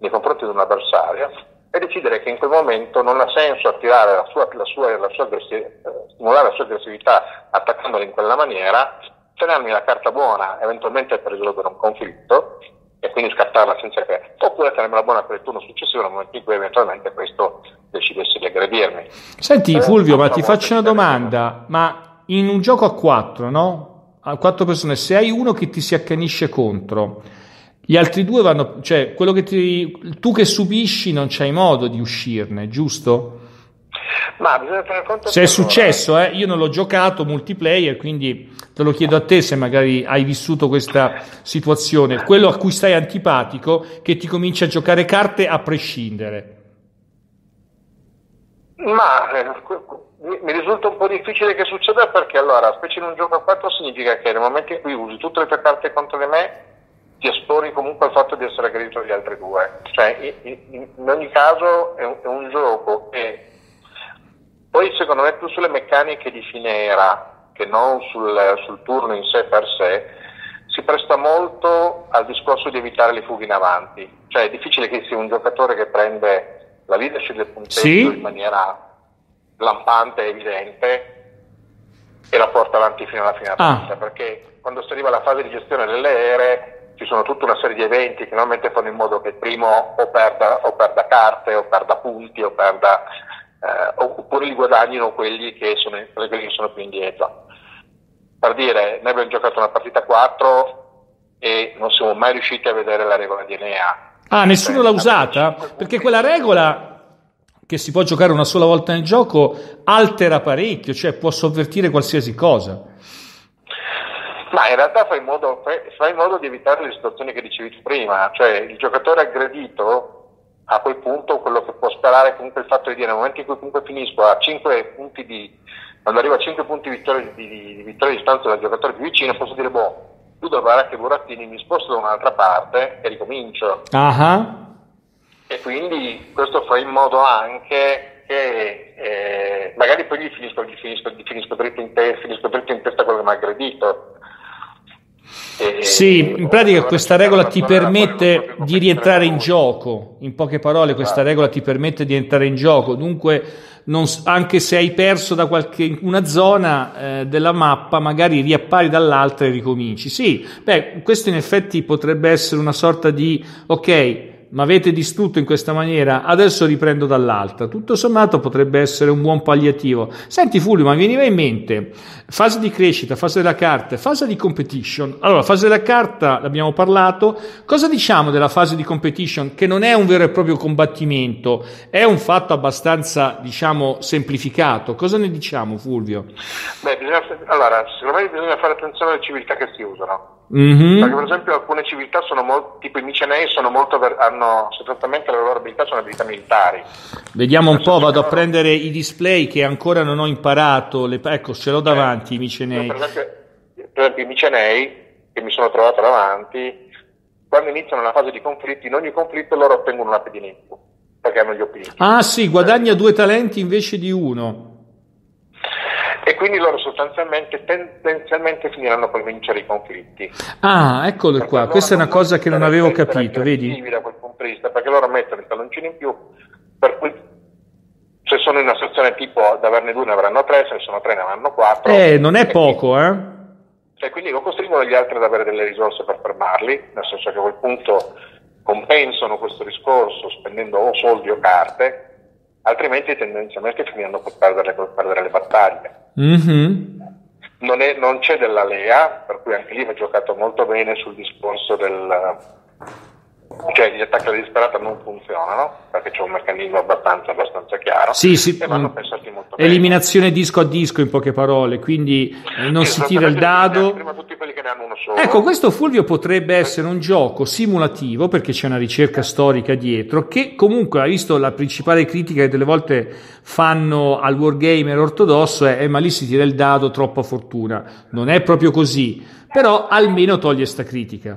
nei confronti di un avversario e decidere che in quel momento non ha senso attirare la sua, la sua, la sua stimolare la sua aggressività attaccandola in quella maniera, tenermi la carta buona, eventualmente per risolvere un conflitto e quindi scartarla senza che, oppure tenermela buona per il turno successivo nel momento in cui eventualmente questo decidesse di aggredirmi. Senti eh, Fulvio, ma ti faccio una domanda, ma in un gioco a quattro, no? A quattro persone, se hai uno che ti si accanisce contro, gli altri due vanno, cioè quello che ti, tu che subisci non c'hai modo di uscirne, giusto? Ma bisogna tenere conto se è successo, eh, io non l'ho giocato multiplayer, quindi te lo chiedo a te se magari hai vissuto questa situazione, quello a cui stai antipatico che ti comincia a giocare carte a prescindere. Ma eh, mi risulta un po' difficile che succeda, perché allora, specie in un gioco a quattro, significa che nel momento in cui usi tutte le tue carte contro di me ti esponi comunque al fatto di essere aggredito dagli altri due, cioè in, in, in ogni caso è un, è un gioco che poi secondo me più sulle meccaniche di finera che non sul, sul turno in sé per sé si presta molto al discorso di evitare le fughe in avanti, cioè è difficile che sia un giocatore che prende la leadership del punteggio sì. in maniera lampante e evidente e la porta avanti fino alla fine della partita, ah. perché quando si arriva alla fase di gestione delle ere ci sono tutta una serie di eventi che normalmente fanno in modo che il primo o perda, o perda carte o perda punti o perda eh, oppure li guadagnino quelli che sono, quelli che sono più indietro. Per dire, noi abbiamo giocato una partita quattro e non siamo mai riusciti a vedere la regola di Enea. Ah, nessuno l'ha usata? Perché quella regola che si può giocare una sola volta nel gioco altera parecchio, cioè può sovvertire qualsiasi cosa. Ma in realtà fa in modo, fa in modo di evitare le situazioni che dicevi tu prima, cioè il giocatore aggredito a quel punto quello che può sperare comunque il fatto di dire nel momento in cui comunque finisco a cinque punti di, quando arrivo a cinque punti di vittoria di, di, di vittoria di distanza dal giocatore più vicino, posso dire boh, tu dovrai che burattini, mi sposto da un'altra parte e ricomincio. Uh-huh. E quindi questo fa in modo anche che eh, magari poi gli finisco, gli finisco, gli finisco dritto in testa, finisco dritto in testa quello che mi ha aggredito. E, sì, in pratica questa regola ti permette di rientrare in gioco, in poche parole questa regola ti permette di entrare in gioco, dunque non, anche se hai perso da qualche una zona eh, della mappa magari riappari dall'altra e ricominci. Sì, beh, questo in effetti potrebbe essere una sorta di ok, ma avete distrutto in questa maniera, adesso riprendo dall'altra. Tutto sommato potrebbe essere un buon palliativo. Senti Fulvio, ma mi veniva in mente fase di crescita, fase della carta, fase di competition. Allora, fase della carta l'abbiamo parlato. Cosa diciamo della fase di competition? Che non è un vero e proprio combattimento, è un fatto abbastanza, diciamo, semplificato. Cosa ne diciamo, Fulvio? Beh, bisogna, allora, secondo me bisogna fare attenzione alle civiltà che si usano. Mm-hmm. Perché per esempio alcune civiltà sono molto, tipo i Micenei sono molto hanno sostanzialmente le loro abilità sono abilità militari. Vediamo un po', vado a prendere i display che ancora non ho imparato, le, ecco ce l'ho davanti, eh, i Micenei. Per esempio, per esempio i Micenei che mi sono trovato davanti, quando iniziano la fase di conflitti, in ogni conflitto loro ottengono una pedina in più perché hanno gli opini. Ah sì, guadagna due talenti invece di uno. E quindi loro sostanzialmente tendenzialmente finiranno per vincere i conflitti. Ah, eccolo perché qua, questa è una cosa che non avevo capito, vedi? Da quel punto di vista, perché loro mettono il talloncino in più, per cui se sono in una situazione tipo da averne due ne avranno tre, se sono tre ne avranno quattro. Eh, non è poco, eh? E quindi lo costringono gli altri ad avere delle risorse per fermarli, nel senso che a quel punto compensano questo discorso spendendo o soldi o carte, altrimenti tendenzialmente finiranno per perdere, per perdere le battaglie. Mm-hmm. Non, è, non c'è della Lea, per cui anche lì va giocato molto bene sul discorso del, cioè gli attacchi alla disperata non funzionano perché c'è un meccanismo abbastanza, abbastanza chiaro. Sì, sì, e vanno pensati molto eliminazione bene. Disco a disco in poche parole, quindi eh, non sì, si tira il dado. Prima tutti quelli che ne hanno uno solo. Ecco, questo Fulvio potrebbe essere un gioco simulativo perché c'è una ricerca storica dietro che comunque ha visto la principale critica che delle volte fanno al wargamer ortodosso è eh, ma lì si tira il dado, troppa fortuna. Non è proprio così, però almeno toglie sta critica.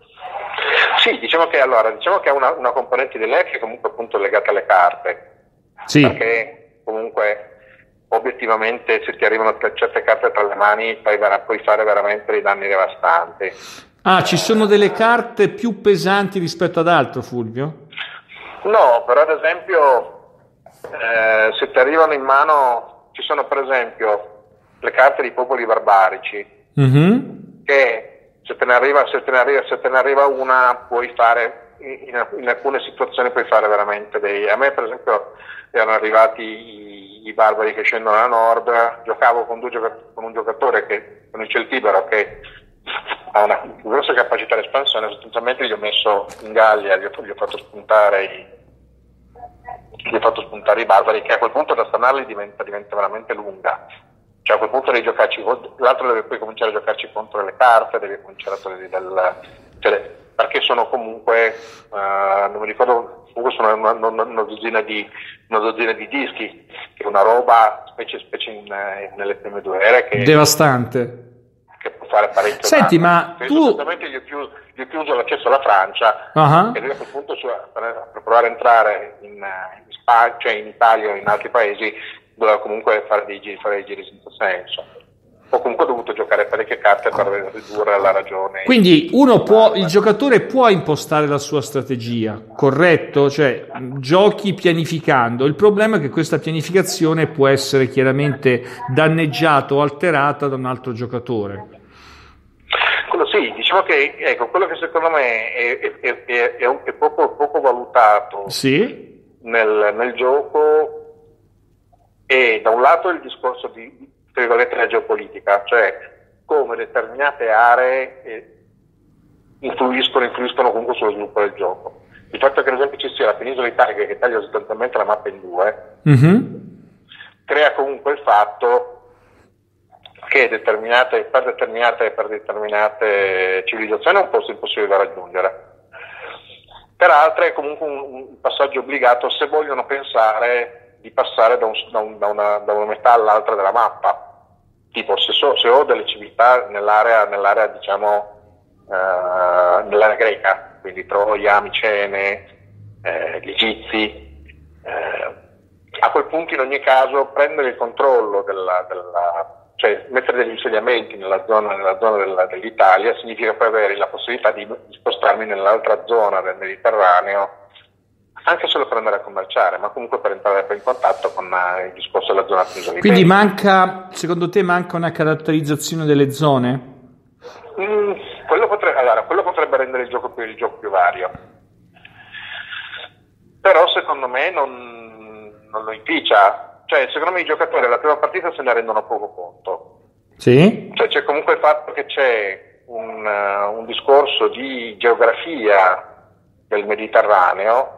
Sì, diciamo che allora, diciamo che ha una, una componente di lei che è comunque appunto legata alle carte. Sì. Perché comunque obiettivamente se ti arrivano certe carte tra le mani puoi, puoi fare veramente dei danni devastanti. Ah, ci sono delle carte più pesanti rispetto ad altre, Fulvio? No, però ad esempio eh, se ti arrivano in mano, ci sono per esempio le carte dei popoli barbarici, mm-hmm. che se te ne arriva, se te ne arriva, se te ne arriva una puoi fare, in, in alcune situazioni puoi fare veramente dei... A me per esempio erano arrivati i, i barbari che scendono a nord, giocavo con, due giocatori, con un giocatore che, con il Celtibero, che ha una grossa capacità di espansione, sostanzialmente gli ho messo in Gallia, gli ho, gli ho fatto spuntare i, gli ho fatto spuntare i barbari, che a quel punto da stanarli diventa, diventa veramente lunga. Cioè a quel punto devi giocarci, l'altro deve poi cominciare a giocarci contro le carte, devi cominciare a togliere del, cioè, perché sono comunque, uh, non mi ricordo, comunque sono una, una, una, dozzina di, una dozzina di dischi, che è una roba, specie, specie in, in, nelle prime due ere, che devastante. Che può fare parecchio. Senti, danno. Ma che tu... Sostanzialmente gli ho chiuso, gli ho chiuso l'accesso alla Francia, uh-huh. e lui a quel punto su, per, per provare a entrare in, in, Spagna, cioè in Italia o in altri paesi, doveva comunque fare dei giri, fare dei giri senza senso. Ho comunque dovuto giocare parecchie carte per ridurre la ragione. Quindi uno può, il giocatore può impostare la sua strategia, corretto? Cioè giochi pianificando. Il problema è che questa pianificazione può essere chiaramente danneggiata o alterata da un altro giocatore. Quello sì, diciamo che ecco, quello che secondo me è, è, è, è, è poco, poco valutato sì? nel, nel gioco è da un lato il discorso di tra virgolette la geopolitica, cioè come determinate aree eh, influiscono, influiscono comunque sullo sviluppo del gioco. Il fatto che ad esempio ci sia la penisola italica che taglia sostanzialmente la mappa in due, mm-hmm. crea comunque il fatto che determinate, per determinate, per determinate civilizzazioni è un posto impossibile da raggiungere. Per altre è comunque un, un passaggio obbligato se vogliono pensare di passare da, un, da, un, da, una, da una metà all'altra della mappa. Tipo se, so, se ho delle civiltà nell'area, nell'area diciamo uh, nell'area greca, quindi Troia, Micene, eh, gli Egizi, eh, a quel punto in ogni caso prendere il controllo della, della cioè mettere degli insediamenti nella zona, nella zona della, dell'Italia significa poi avere la possibilità di, di spostarmi nell'altra zona del Mediterraneo, anche solo per andare a commerciare, ma comunque per entrare in contatto con uh, il discorso della zona penisola. Quindi manca, secondo te manca una caratterizzazione delle zone? Mm, quello, potrebbe, allora, quello potrebbe rendere il gioco più, il gioco più vario, però secondo me non, non lo inficia, cioè secondo me i giocatori alla prima partita se ne rendono poco conto. Sì? Cioè c'è comunque il fatto che c'è un, uh, un discorso di geografia del Mediterraneo,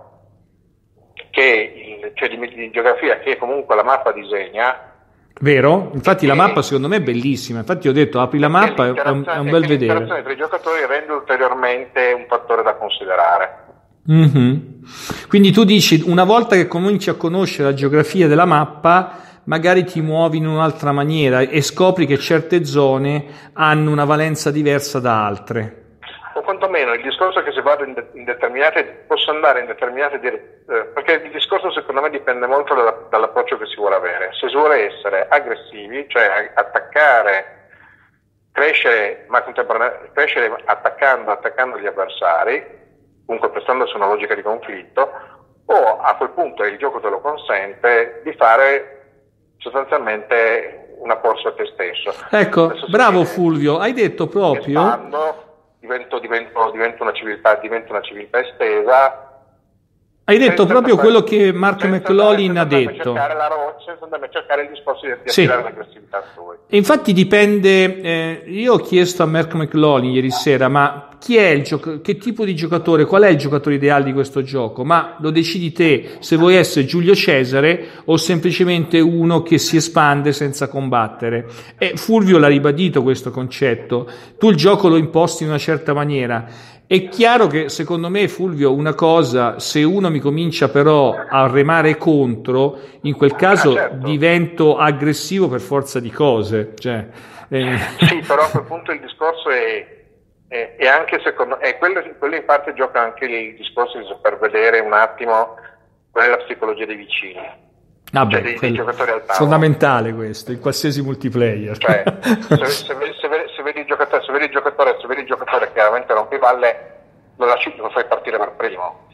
che cioè di, di geografia che comunque la mappa disegna. Vero? Infatti la mappa secondo me è bellissima, infatti ho detto apri la mappa, è un, è un bel vedere. L'interazione tra i giocatori rende ulteriormente un fattore da considerare. Mm-hmm. Quindi tu dici una volta che cominci a conoscere la geografia della mappa magari ti muovi in un'altra maniera e scopri che certe zone hanno una valenza diversa da altre. O quantomeno il discorso è che se vado in, de- in determinate, posso andare in determinate direzioni, eh, perché il discorso secondo me dipende molto dalla, dall'approccio che si vuole avere. Se si vuole essere aggressivi, cioè attaccare, crescere, ma contemporaneamente crescere attaccando, attaccando gli avversari, comunque prestandosi una logica di conflitto, o a quel punto il gioco te lo consente di fare sostanzialmente una corsa a te stesso. Ecco, bravo Fulvio, hai detto proprio... Espando, Divento, divento, divento, una civiltà, divento una civiltà estesa. Hai detto proprio quello che Mark McLaughlin ha detto. La, senza andare a cercare il discorso di, di sì. attirare l'aggressività altrui. E infatti dipende, eh, io ho chiesto a Mark McLaughlin ieri sera, ma chi è il gioco, che tipo di giocatore, qual è il giocatore ideale di questo gioco? Ma lo decidi te se vuoi essere Giulio Cesare o semplicemente uno che si espande senza combattere. E Fulvio l'ha ribadito questo concetto, tu il gioco lo imposti in una certa maniera. È chiaro che secondo me, Fulvio, una cosa, se uno mi comincia però a remare contro, in quel caso ah, certo. divento aggressivo per forza di cose. Cioè, eh. Sì, però a quel punto il discorso è, è, è anche secondo me, quello, quello in parte gioca anche il discorso di saper vedere un attimo qual è la psicologia dei vicini. Ah cioè beh, dei, dei giocatori al tavolo. Fondamentale questo, in qualsiasi multiplayer. Cioè, se, se, se, vedi, se vedi il giocatore, se vedi il giocatore, se vedi il giocatore chiaramente rompivalle, lo lasci, lo fai partire per primo.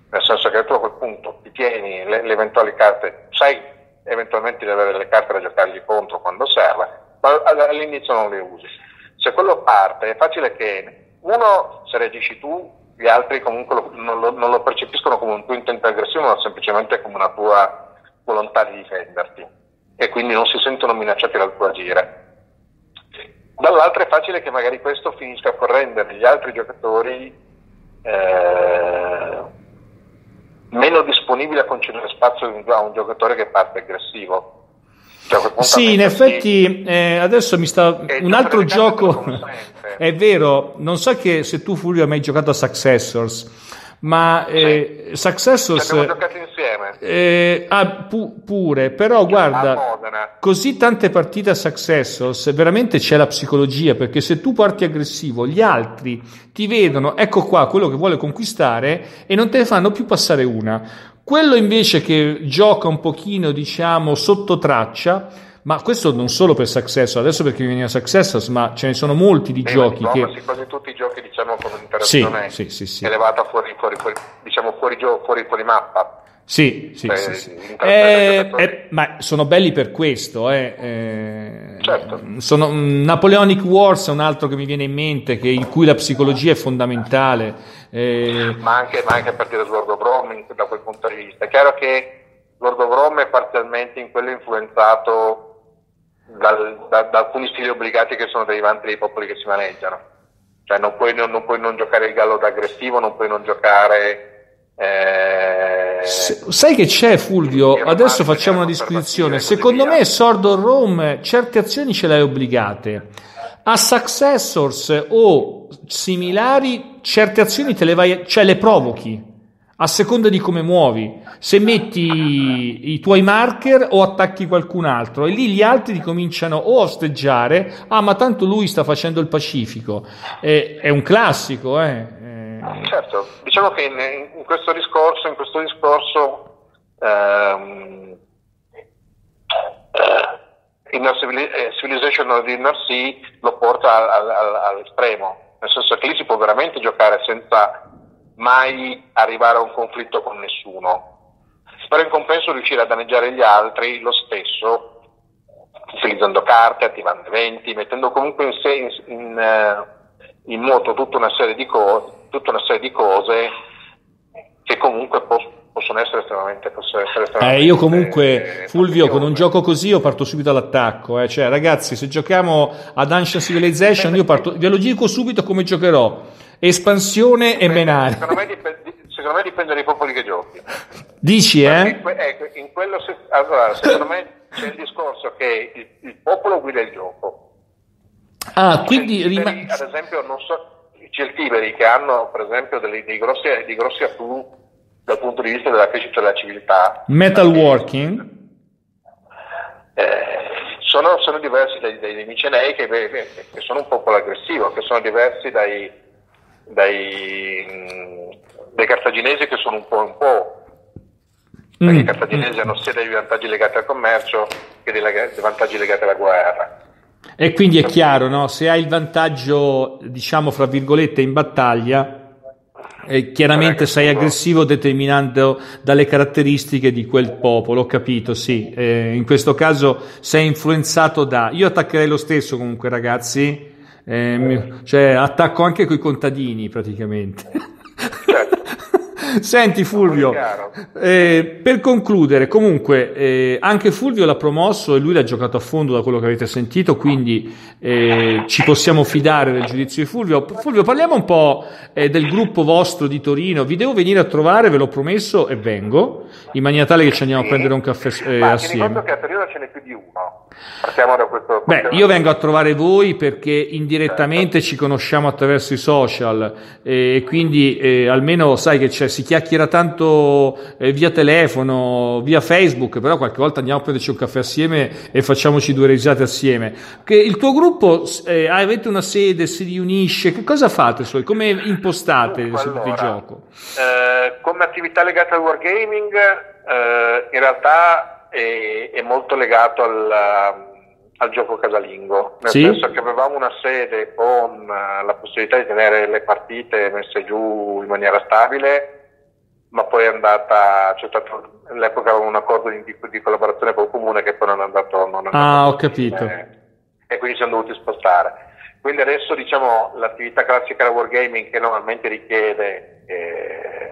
nel senso che tu a quel punto ti tieni le, le eventuali carte, sai eventualmente di avere le carte da giocargli contro quando serve, ma all'inizio non le usi. Se quello parte è facile che uno, se reagisci tu, gli altri comunque lo, non, lo, non lo percepiscono come un tuo intento aggressivo, ma semplicemente come una tua volontà di difenderti, e quindi non si sentono minacciati dal tuo agire. Dall'altro è facile che magari questo finisca per rendere gli altri giocatori eh, meno disponibili a concedere spazio a un giocatore che parte aggressivo. Cioè, sì, in effetti eh, adesso mi sta un altro gioco è vero, non so che se tu Fulvio hai mai giocato a Successors, ma eh, sì. Successors ci abbiamo giocato insieme eh, ah, pu- pure però guarda, così tante partite a Successors veramente c'è la psicologia, perché se tu parti aggressivo gli altri ti vedono, ecco qua quello che vuole conquistare, e non te ne fanno più passare una. Quello invece che gioca un pochino, diciamo, sotto traccia, ma questo non solo per Successors, adesso perché mi veniva Successors, ma ce ne sono molti di Beh, giochi ma che... sì, quasi tutti i giochi, diciamo, con un'interazione sì, sì, sì, sì. elevata fuori, fuori, fuori, diciamo, fuori, gioco, fuori, fuori mappa. Sì, sì, eh, sì, sì. Eh, eh, ma sono belli per questo. Eh, eh, certo. Sono, Napoleonic Wars è un altro che mi viene in mente, che, in cui la psicologia è fondamentale. Eh, ma, anche, ma anche a partire da Sword of Rome da quel punto di vista. È chiaro che Sword of Rome è parzialmente in quello influenzato dal, da, da alcuni stili obbligati che sono derivanti dai popoli che si maneggiano. Cioè non puoi non, non puoi non giocare il gallo da aggressivo, non puoi non giocare... Eh, sai che c'è, Fulvio? Adesso facciamo una disquisizione. Secondo me Sword of Rome certe azioni ce le hai obbligate. A Successors o similari certe azioni te le vai, cioè le provochi a seconda di come muovi, se metti i tuoi marker o attacchi qualcun altro, e lì gli altri ti cominciano o a osteggiare, ah ma tanto lui sta facendo il Pacifico, eh, è un classico, eh. Certo, diciamo che in, in questo discorso, in questo discorso ehm, eh, Inner Civilization of the Inner Sea lo porta al, al, all'estremo, nel senso che lì si può veramente giocare senza mai arrivare a un conflitto con nessuno, però in compenso riuscire a danneggiare gli altri lo stesso, utilizzando carte, attivando eventi, mettendo comunque in, sé, in, in, in moto tutta una serie di cose tutta una serie di cose che comunque pos- possono essere estremamente, possono essere estremamente eh, io comunque eh, Fulvio con un gioco così io parto subito all'attacco, eh. Cioè ragazzi, se giochiamo ad Ancient Civilization io parto, ve lo dico subito come giocherò: espansione dipende, e menare. Secondo me, dipende, secondo me dipende dai popoli che giochi. Dici, eh? Ecco, in quello se, allora, secondo me c'è il discorso che il, il popolo guida il gioco. Ah, quindi rima- ad esempio non so Celtiberi che hanno per esempio dei, dei grossi dei grossi atu dal punto di vista della crescita della civiltà, metalworking, eh, sono, sono diversi dai, dai micenei che, che sono un popolo aggressivo, che sono diversi dai dai, dai cartaginesi che sono un po' un po' perché mm. i cartaginesi mm. hanno sia dei vantaggi legati al commercio che dei, dei vantaggi legati alla guerra. E quindi è chiaro, no? Se hai il vantaggio, diciamo, fra virgolette, in battaglia, eh, chiaramente sei aggressivo determinando dalle caratteristiche di quel popolo, ho capito, sì. Eh, in questo caso sei influenzato da... Io attaccherei lo stesso comunque, ragazzi, eh, mi... cioè attacco anche coi contadini, praticamente. Certo. Senti Fulvio, eh, per concludere, comunque eh, anche Fulvio l'ha promosso e lui l'ha giocato a fondo da quello che avete sentito, quindi eh, ci possiamo fidare del giudizio di Fulvio. Fulvio, parliamo un po' eh, del gruppo vostro di Torino. Vi devo venire a trovare, ve l'ho promesso, e vengo, in maniera tale che ci andiamo a prendere un caffè eh, Ma assieme. Ma ti ricordo che a Torino ce n'è più di uno. Partiamo da questo. Beh, io vengo a trovare voi perché indirettamente ci conosciamo attraverso i social e eh, quindi eh, almeno sai che c'è, si chiacchiera tanto eh, via telefono, via Facebook, però qualche volta andiamo a prenderci un caffè assieme e facciamoci due risate assieme. Che il tuo gruppo eh, avete una sede, si riunisce, che cosa fate? Come impostate il allora, gioco? Eh, come attività legata al wargaming eh, in realtà è, è molto legato al, al gioco casalingo, nel sì? senso che avevamo una sede con la possibilità di tenere le partite messe giù in maniera stabile, ma poi è andata, c'è stato all'epoca un accordo di, di collaborazione con il comune che poi non è andato, non è andato Ah, ho possibile, capito. e quindi siamo dovuti spostare. Quindi adesso, diciamo, l'attività classica del wargaming, che normalmente richiede eh,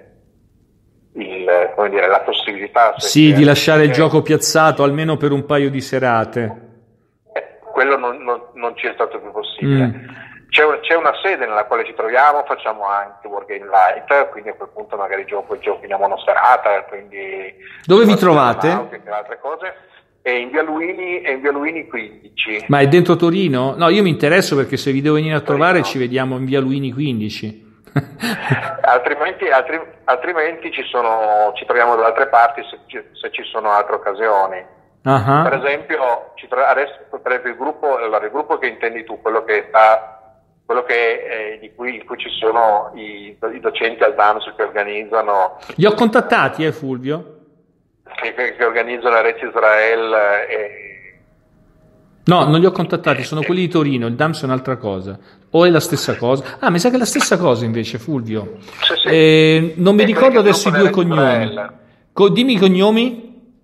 il, come dire, la possibilità se Sì, di se- lasciare il eh, gioco piazzato almeno per un paio di serate. eh, quello non, non- non ci è stato più possibile. Mm. C'è, un- c'è una sede nella quale ci troviamo, facciamo anche Wargame Light, quindi a quel punto magari gioco, giochiamo una serata, quindi Dove vi trovate? e altre cose. E in via Luini, e in via Luini quindici. Ma è dentro Torino? No, io mi interesso perché se vi devo venire a trovare Torino. ci vediamo in via Luini quindici. altrimenti, altri- altrimenti ci, sono, ci troviamo da altre parti se ci, se ci sono altre occasioni. Ah, Per esempio, ci tro- adesso per esempio il gruppo, allora, il gruppo che intendi tu, quello che sta, quello che eh, di cui, in cui ci sono i, i docenti al D A M S che organizzano, Li ho contattati, eh, Fulvio? che, che, che organizzano Eretz Israel e No, non li ho contattati, sono quelli di Torino, il D A M S è un'altra cosa. O è la stessa cosa? Ah, mi sa che è la stessa cosa invece, Fulvio. sì, sì. Eh, non mi E ricordo perché adesso i dopo due l'Eretz cognomi. Israel. Co- dimmi i cognomi?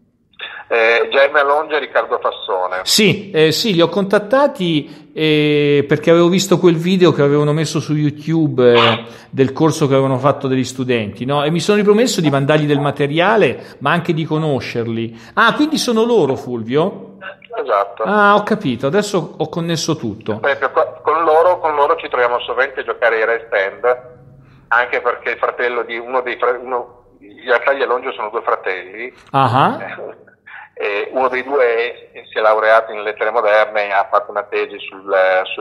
Eh, Jaime Alonge e Riccardo Fassone. Sì, eh, sì, li ho contattati eh, perché avevo visto quel video che avevano messo su YouTube eh, del corso che avevano fatto degli studenti, no? E mi sono ripromesso di mandargli del materiale, ma anche di conoscerli. Ah, quindi sono loro, Fulvio? Esatto. Ah, ho capito, adesso ho connesso tutto. Per esempio, co- con loro, con loro ci troviamo sovente a giocare ai Rest End, anche perché il fratello di uno dei fratelli, in realtà gli Alonge sono due fratelli, Ah, eh, e uno dei due è- si è laureato in lettere moderne e ha fatto una tesi sul,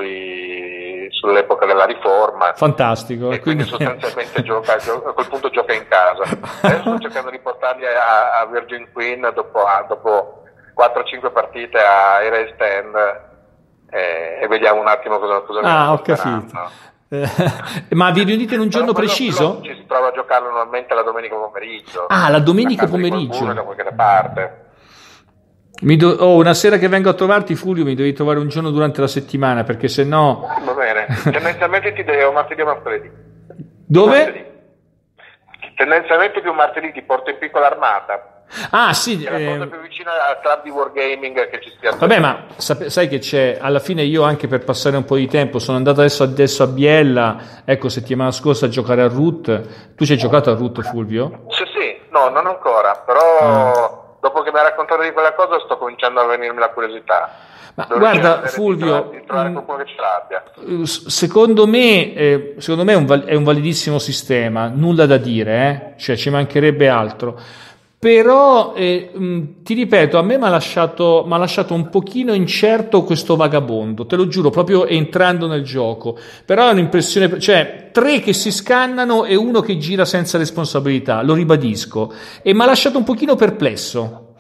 sui, sull'epoca della riforma. fantastico. E quindi sostanzialmente gioca, gio- a quel punto gioca in casa. Adesso sto cercando di portarli a, a Virgin Queen dopo, a- dopo quattro cinque partite a Erase Stand eh, e vediamo un attimo cosa, cosa mi Ah, ho racconteranno. capito. Eh, ma vi riunite in un giorno Però quello- preciso? quello ci si trova a giocarlo normalmente la domenica pomeriggio. Ah, la domenica A casa di pomeriggio. qualcuno da qualche parte. Mi do- oh, una sera che vengo a trovarti, Fulvio, mi devi trovare un giorno durante la settimana, perché se no... Va bene. Tendenzialmente ti devo martedì o mercoledì. Dove? Martedì. Tendenzialmente più martedì ti porto in piccola armata. Ah, sì. È la cosa eh, più vicina al club di wargaming che ci stia. Vabbè, ma sap- sai che c'è, alla fine io anche per passare un po' di tempo sono andato adesso, adesso a Biella, ecco, settimana scorsa a giocare a Root. Tu ci hai giocato a Root, Fulvio? Sì, sì, no, non ancora, però dopo che mi hai raccontato di quella cosa sto cominciando a venirmi la curiosità. Ma Dovrei guarda, cercare di Fulvio, trovare- di trovare mm, qualcuno che ce l'abbia. Eh, s- Secondo me, eh, secondo me è un, val- è un validissimo sistema, nulla da dire, eh? Cioè ci mancherebbe altro. Però, eh, mh, ti ripeto, a me mi ha lasciato, m'ha lasciato un pochino incerto questo vagabondo, te lo giuro, proprio entrando nel gioco. Però è un'impressione, cioè tre che si scannano e uno che gira senza responsabilità, lo ribadisco. E mi ha lasciato un pochino perplesso.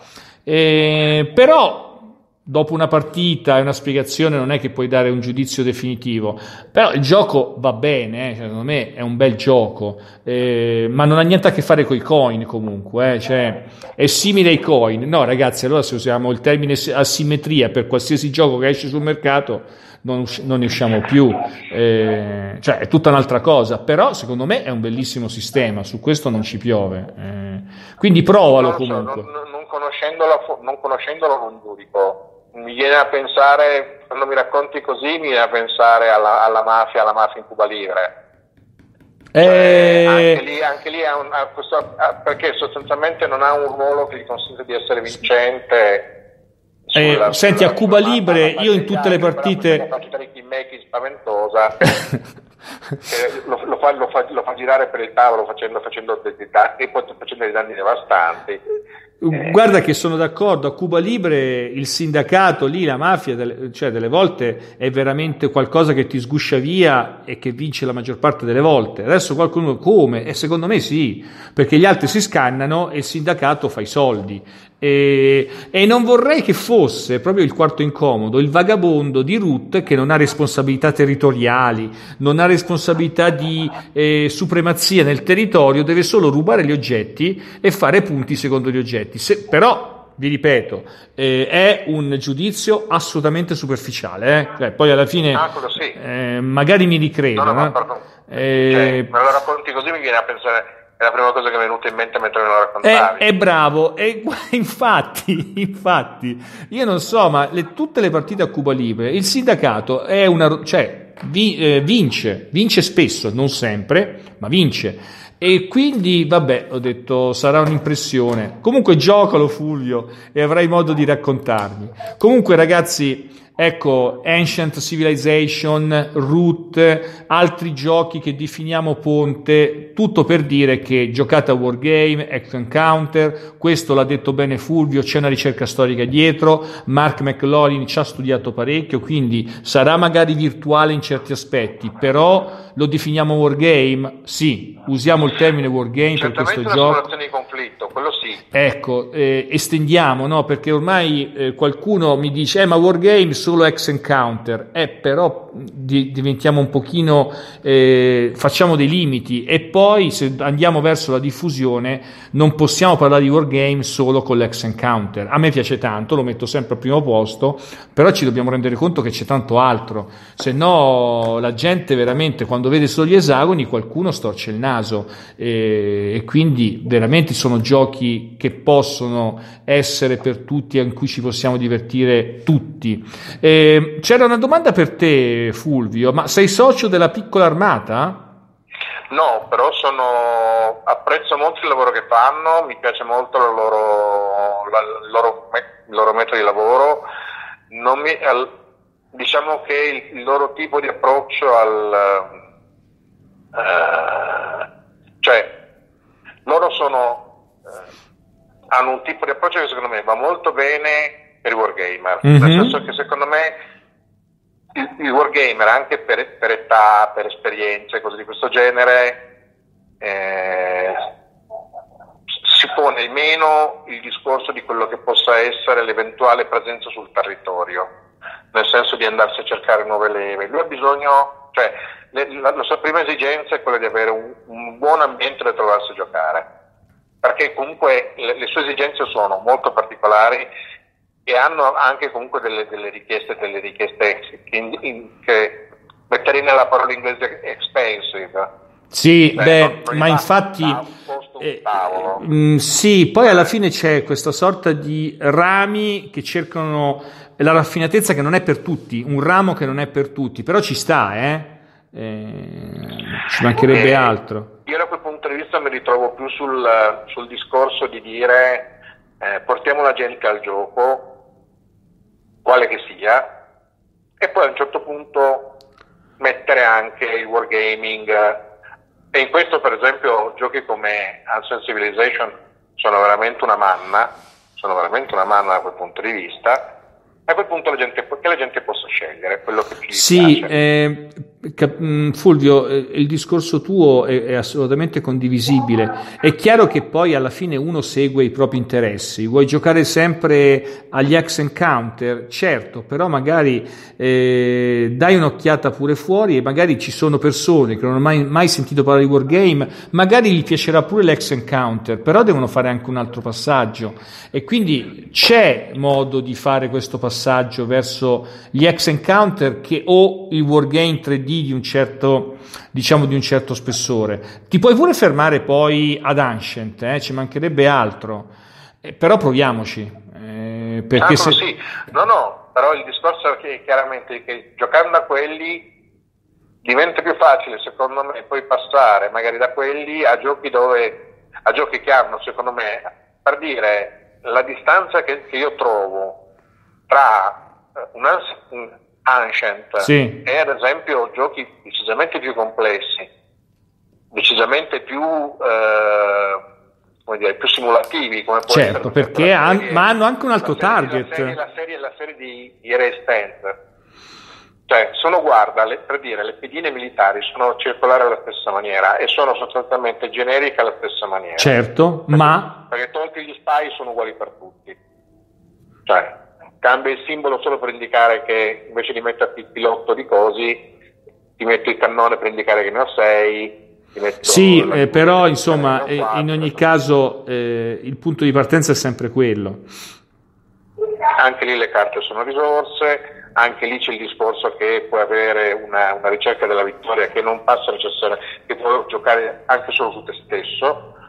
Eh, però... Dopo una partita e una spiegazione non è che puoi dare un giudizio definitivo, però il gioco va bene, eh, cioè, secondo me è un bel gioco, eh, ma non ha niente a che fare con i coin comunque, eh, cioè, è simile ai coin. No ragazzi, allora se usiamo il termine asimmetria per qualsiasi gioco che esce sul mercato non, usci- non ne usciamo più, eh, cioè è tutta un'altra cosa, però secondo me è un bellissimo sistema, su questo non ci piove, eh, quindi provalo Non lo so, comunque. non, non- non conoscendolo, fo- non conoscendolo non giudico. Mi viene a pensare, quando mi racconti così, mi viene a pensare alla, alla mafia, alla mafia in Cuba Libre. Cioè, Eh, anche lì, anche lì ha un- ha questo- ha- perché sostanzialmente non ha un ruolo che gli consente di essere vincente. Eh, sulla- senti, sulla- a Cuba sulla mappa, Libre, ma io in degli tutte le altri, partite- però questa capacità di keymaking spaventosa che lo, lo fa, lo, fa, lo fa girare per il tavolo facendo, facendo, dei, dei, danni- e poi facendo dei danni devastanti. Eh, Guarda che sono d'accordo, a Cuba Libre il sindacato lì, la mafia, delle, cioè delle volte è veramente qualcosa che ti sguscia via e che vince la maggior parte delle volte. Adesso qualcuno come? E secondo me sì, perché gli altri si scannano e il sindacato fa i soldi. E, e non vorrei che fosse proprio il quarto incomodo, il vagabondo di Root che non ha responsabilità territoriali, non ha responsabilità di eh, supremazia nel territorio, deve solo rubare gli oggetti e fare punti secondo gli oggetti. Se, però, vi ripeto, eh, è un giudizio assolutamente superficiale, eh? Cioè, poi alla fine Ah, quello sì. eh, magari mi ricredo, No, no, ma no? pardon. Eh, Cioè, me lo racconti così mi viene a pensare, è la prima cosa che mi è venuta in mente mentre me lo È, raccontavi. è bravo, e infatti, infatti, io non so, ma le- tutte le partite a Cuba Libre, il sindacato è una, cioè, vi- eh, vince, vince spesso, non sempre, ma vince. E quindi, vabbè, ho detto, sarà un'impressione. Comunque giocalo, Fulvio, e avrai modo di raccontarmi. Comunque, ragazzi, ecco, Ancient Civilization, Root, altri giochi che definiamo ponte, tutto per dire che giocate a Wargame, Action Counter, questo l'ha detto bene Fulvio, c'è una ricerca storica dietro, Mark McLaughlin ci ha studiato parecchio, quindi sarà magari virtuale in certi aspetti, però lo definiamo Wargame? Sì, usiamo il termine Wargame per Certamente questo una gioco. simulazione di conflitto, quello sì. Ecco, eh, estendiamo, no? Perché ormai eh, qualcuno mi dice, eh, ma Wargame solo Ex Encounter, eh, però di- diventiamo un pochino, eh, facciamo dei limiti, e poi se andiamo verso la diffusione non possiamo parlare di Wargame solo con l'Ex Encounter. A me piace tanto, lo metto sempre al primo posto, però ci dobbiamo rendere conto che c'è tanto altro, se no la gente veramente quando vede solo gli esagoni qualcuno storce il naso, e, e quindi veramente sono giochi che possono essere per tutti e in cui ci possiamo divertire tutti. Eh, c'era una domanda per te, Fulvio, ma sei socio della Piccola Armata? No, però sono, apprezzo molto il lavoro che fanno, mi piace molto la loro, la, il, loro, il loro metodo di lavoro. Non mi, al, diciamo che il, il loro tipo di approccio al... Uh, cioè, loro sono... Uh, hanno un tipo di approccio che secondo me va molto bene per i wargamer, mm-hmm. nel senso che secondo me il, il wargamer, anche per, per età, per esperienze, cose di questo genere, eh, si pone meno il discorso di quello che possa essere l'eventuale presenza sul territorio, nel senso di andarsi a cercare nuove leve. Lui ha bisogno, cioè le, la, la sua prima esigenza è quella di avere un, un buon ambiente dove trovarsi a giocare, perché comunque le, le sue esigenze sono molto particolari e hanno anche comunque delle, delle richieste, delle richieste che, in, in, che metterei nella parola inglese expensive. Sì, Cioè, beh, non, non ma infatti un costo, un eh, tavolo. mh, sì, poi alla fine c'è questa sorta di rami che cercano la raffinatezza, che non è per tutti, un ramo che non è per tutti, però ci sta, eh? Eh, ci mancherebbe eh, altro. Io da quel punto di vista mi ritrovo più sul, sul discorso di dire eh, portiamo la gente al gioco, quale che sia, e poi a un certo punto mettere anche il wargaming, e in questo per esempio giochi come Ancient Civilization sono veramente una manna, sono veramente una manna da quel punto di vista. A quel punto la gente, che la gente possa scegliere quello che più sì, piace. Eh, cap- Fulvio, eh, il discorso tuo è, è assolutamente condivisibile. È chiaro che poi alla fine uno segue i propri interessi. Vuoi giocare sempre agli Ex Encounter? Certo, però magari eh, dai un'occhiata pure fuori, e magari ci sono persone che non hanno mai, mai sentito parlare di Wargame, magari gli piacerà pure l'Ex Encounter, però devono fare anche un altro passaggio, e quindi c'è modo di fare questo passaggio verso gli Ex Encounter che o il Wargame tre D di un certo, diciamo, di un certo spessore. Ti puoi pure fermare poi ad Ancient, eh? Ci mancherebbe altro, eh, però proviamoci, eh, perché ah, se... sì. no no però il discorso è che chiaramente che giocando a quelli diventa più facile secondo me poi passare magari da quelli a giochi dove a giochi che hanno, secondo me, per dire, la distanza che, che io trovo tra un, un Ancient sì. e ad esempio giochi decisamente più complessi, decisamente più eh, come dire, più simulativi, come può certo, essere perché han, serie, ma hanno anche un altro la serie, target. La serie, la serie, la serie di, di Erased, cioè sono, guarda, le, per dire, le pedine militari sono circolari alla stessa maniera e sono sostanzialmente generiche alla stessa maniera. Certo, perché, ma... perché tolti gli spy sono uguali per tutti. Cioè, cambia il simbolo solo per indicare che invece di metterti il pilotto di cosi, ti metto il cannone per indicare che ne ho sei. Sì, eh, però insomma, eh, in ogni caso eh, il punto di partenza è sempre quello. Anche lì le carte sono risorse, anche lì c'è il discorso che puoi avere una, una ricerca della vittoria che non passa necessariamente, che puoi giocare anche solo su te stesso,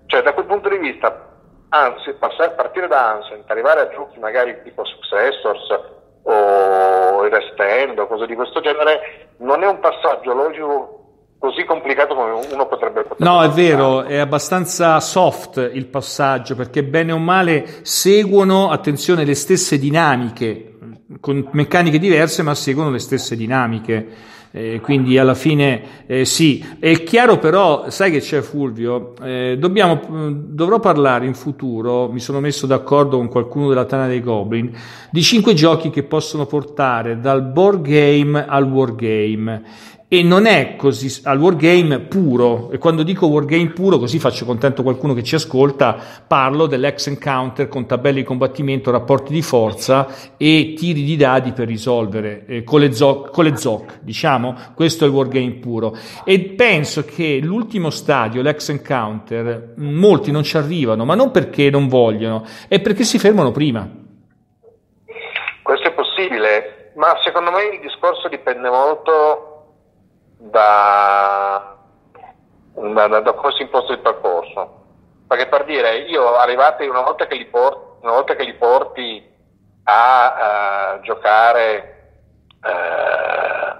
Cioè, da quel punto di vista, anzi, passare, partire da Ancient, arrivare a giochi magari tipo Successors o il Rest End o cose di questo genere, non è un passaggio logico così complicato come uno potrebbe potrebbe No, è vero, è abbastanza soft il passaggio, perché bene o male seguono, attenzione, le stesse dinamiche, con meccaniche diverse, ma seguono le stesse dinamiche. Eh, quindi alla fine eh, sì, è chiaro. Però sai che c'è, Fulvio, eh, dobbiamo, dovrò parlare in futuro, mi sono messo d'accordo con qualcuno della Tana dei Goblin, di cinque giochi che possono portare dal board game al wargame. E non è così al wargame puro, e quando dico wargame puro, così faccio contento qualcuno che ci ascolta, parlo dell'X Encounter con tabelle di combattimento, rapporti di forza e tiri di dadi per risolvere, eh, con le zoc, con le zoc, diciamo, questo è il wargame puro. E penso che l'ultimo stadio, l'X Encounter, molti non ci arrivano, ma non perché non vogliono, è perché si fermano prima. Questo è possibile, ma secondo me il discorso dipende molto Da, da, da, da come si imposta il percorso, perché per dire, io arrivate una volta che li porti, una volta che li porti a uh, giocare uh,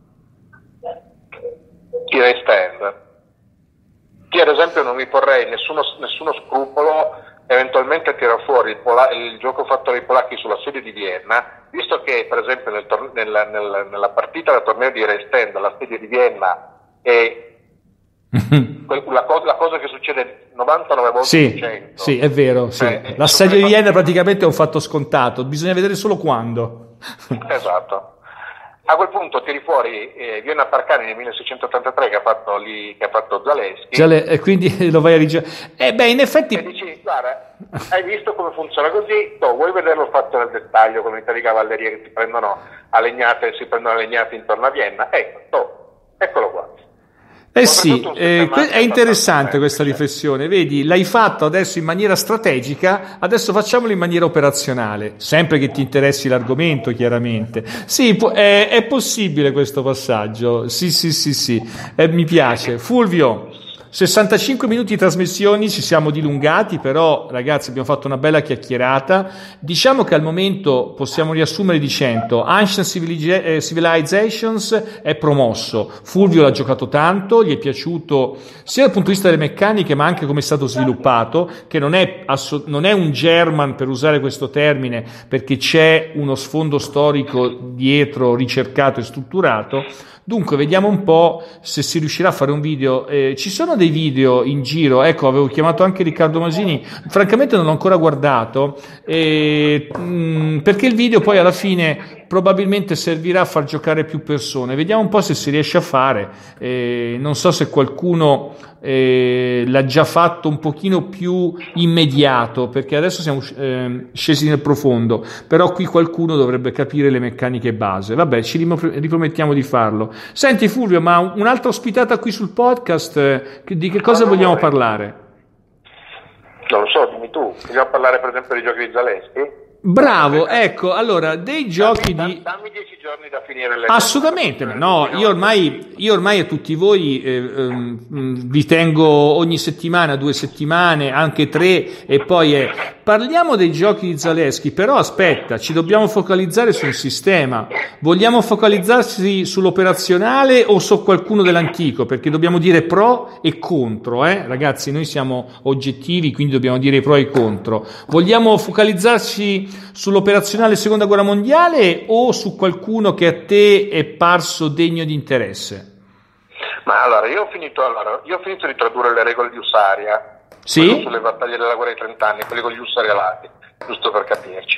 i Rest End, io ad esempio non mi porrei nessuno, nessuno scrupolo eventualmente a tirare fuori il, pola- il gioco fatto dai polacchi sulla sedia di Vienna, visto che per esempio nel tor- nella, nella, nella partita del torneo di Rest End la sedia di Vienna è la, co- la cosa che succede novantanove volte sì, su cento. Sì, è vero, sì. Cioè, la sedia di Vienna praticamente è un fatto scontato, bisogna vedere solo quando. Esatto. A quel punto tiri fuori eh, Vienna Parcani nel milleseicentottantatré che ha fatto lì, che ha fatto Zaleschi. Zale- e quindi lo vai a rigirare. Eh beh, in effetti. E dici, guarda, hai visto come funziona così? No, vuoi vederlo fatto nel dettaglio con unità di cavalleria che si prendono a legnate, si prendono a legnate intorno a Vienna? Ecco, no, eccolo qua. Eh sì, eh, è interessante questa riflessione, vedi, l'hai fatto adesso in maniera strategica, adesso facciamolo in maniera operazionale, sempre che ti interessi l'argomento, chiaramente. Sì, è, è possibile questo passaggio, sì, sì, sì, sì, eh, mi piace. Fulvio, sessantacinque minuti di trasmissioni, ci siamo dilungati, però ragazzi abbiamo fatto una bella chiacchierata. Diciamo che al momento possiamo riassumere dicendo Ancient Civilizations è promosso, Fulvio l'ha giocato tanto, gli è piaciuto sia dal punto di vista delle meccaniche ma anche come è stato sviluppato, che non è, asso- non è un German, per usare questo termine, perché c'è uno sfondo storico dietro ricercato e strutturato. Dunque, vediamo un po' se si riuscirà a fare un video. Eh, ci sono dei video in giro, ecco, avevo chiamato anche Riccardo Masini, francamente non l'ho ancora guardato, eh, mh, perché il video poi alla fine probabilmente servirà a far giocare più persone. Vediamo un po' se si riesce a fare. Eh, non so se qualcuno eh, l'ha già fatto un pochino più immediato, perché adesso siamo eh, scesi nel profondo, però qui qualcuno dovrebbe capire le meccaniche base. Vabbè, ci ripromettiamo di farlo. Senti Fulvio, ma un'altra ospitata qui sul podcast, eh, di che cosa vogliamo parlare? Non lo so, dimmi tu. Vogliamo parlare per esempio dei giochi di Zaleschi? Bravo, ecco, allora, dei giochi dammi, di... Dammi dieci giorni da finire le... Assolutamente, no, io ormai, io ormai a tutti voi eh, eh, vi tengo ogni settimana, due settimane, anche tre, e poi è... Parliamo dei giochi di Zaleschi, però aspetta, ci dobbiamo focalizzare sul sistema. Vogliamo focalizzarsi sull'operazionale o su qualcuno dell'antico? Perché dobbiamo dire pro e contro, eh? Ragazzi, noi siamo oggettivi, quindi dobbiamo dire i pro e i contro. Vogliamo focalizzarci sull'operazionale seconda guerra mondiale o su qualcuno che a te è parso degno di interesse? Ma allora, io ho finito, allora, io ho finito di tradurre le regole di Usaria. Sì? Sulle battaglie della guerra dei trent'anni, quelli con gli ussarialati, giusto per capirci.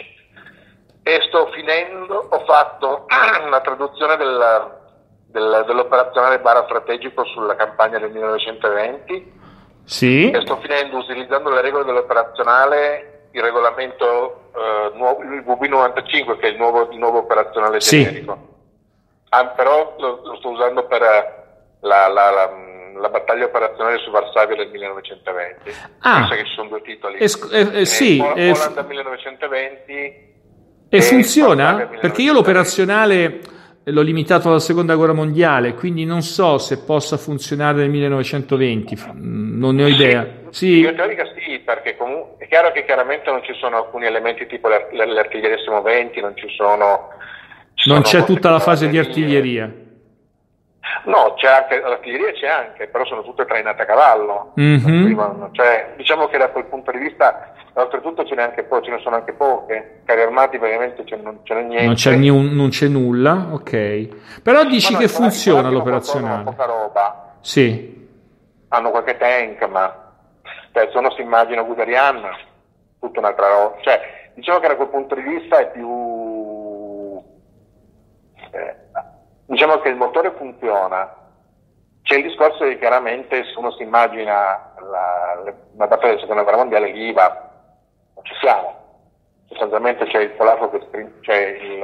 E sto finendo, ho fatto una traduzione del, del, dell'operazionale Bara strategico sulla campagna del millenovecentoventi. Sì. E sto finendo, utilizzando le regole dell'operazionale, il regolamento eh, nuovo, il V B novantacinque, che è il nuovo, il nuovo operazionale generico. Sì. Ah, però lo, lo sto usando per la, la, la la battaglia operazionale su Varsavia del millenovecentoventi. Ah, pensa che ci sono due titoli. Eh, eh, eh, sì, Pol- eh, Polanda millenovecento e, e funziona? Perché io l'operazionale l'ho limitato alla seconda guerra mondiale, quindi non so se possa funzionare nel millenovecentoventi, non ne ho idea. Sì, Sì. In teorica sì, perché comunque è chiaro che chiaramente non ci sono alcuni elementi tipo l'art- l'artiglieria S moventi, non ci sono... ci Non sono c'è tutta la fase di cavallerie. artiglieria. No, c'è anche l'artiglieria, c'è anche, però sono tutte trainate a cavallo. Mhm. Arrivano, cioè, diciamo che da quel punto di vista, oltretutto ce n'è anche po- ce ne sono anche poche. Carri armati praticamente ce non ce n'è niente. Non c'è, ni un- non c'è nulla, ok. Però dici Ma no, che i polacchi- funziona i polacchi non l'operazionale. portano poca roba. Sì. Hanno qualche tank, ma cioè, se uno si immagina Guderian, tutta un'altra roba. Cioè, diciamo che da quel punto di vista è più... Eh, diciamo che il motore funziona. C'è il discorso che chiaramente se uno si immagina la, la, la battaglia della seconda guerra mondiale, lì va, non ci siamo. Sostanzialmente c'è il polacco che strin- c'è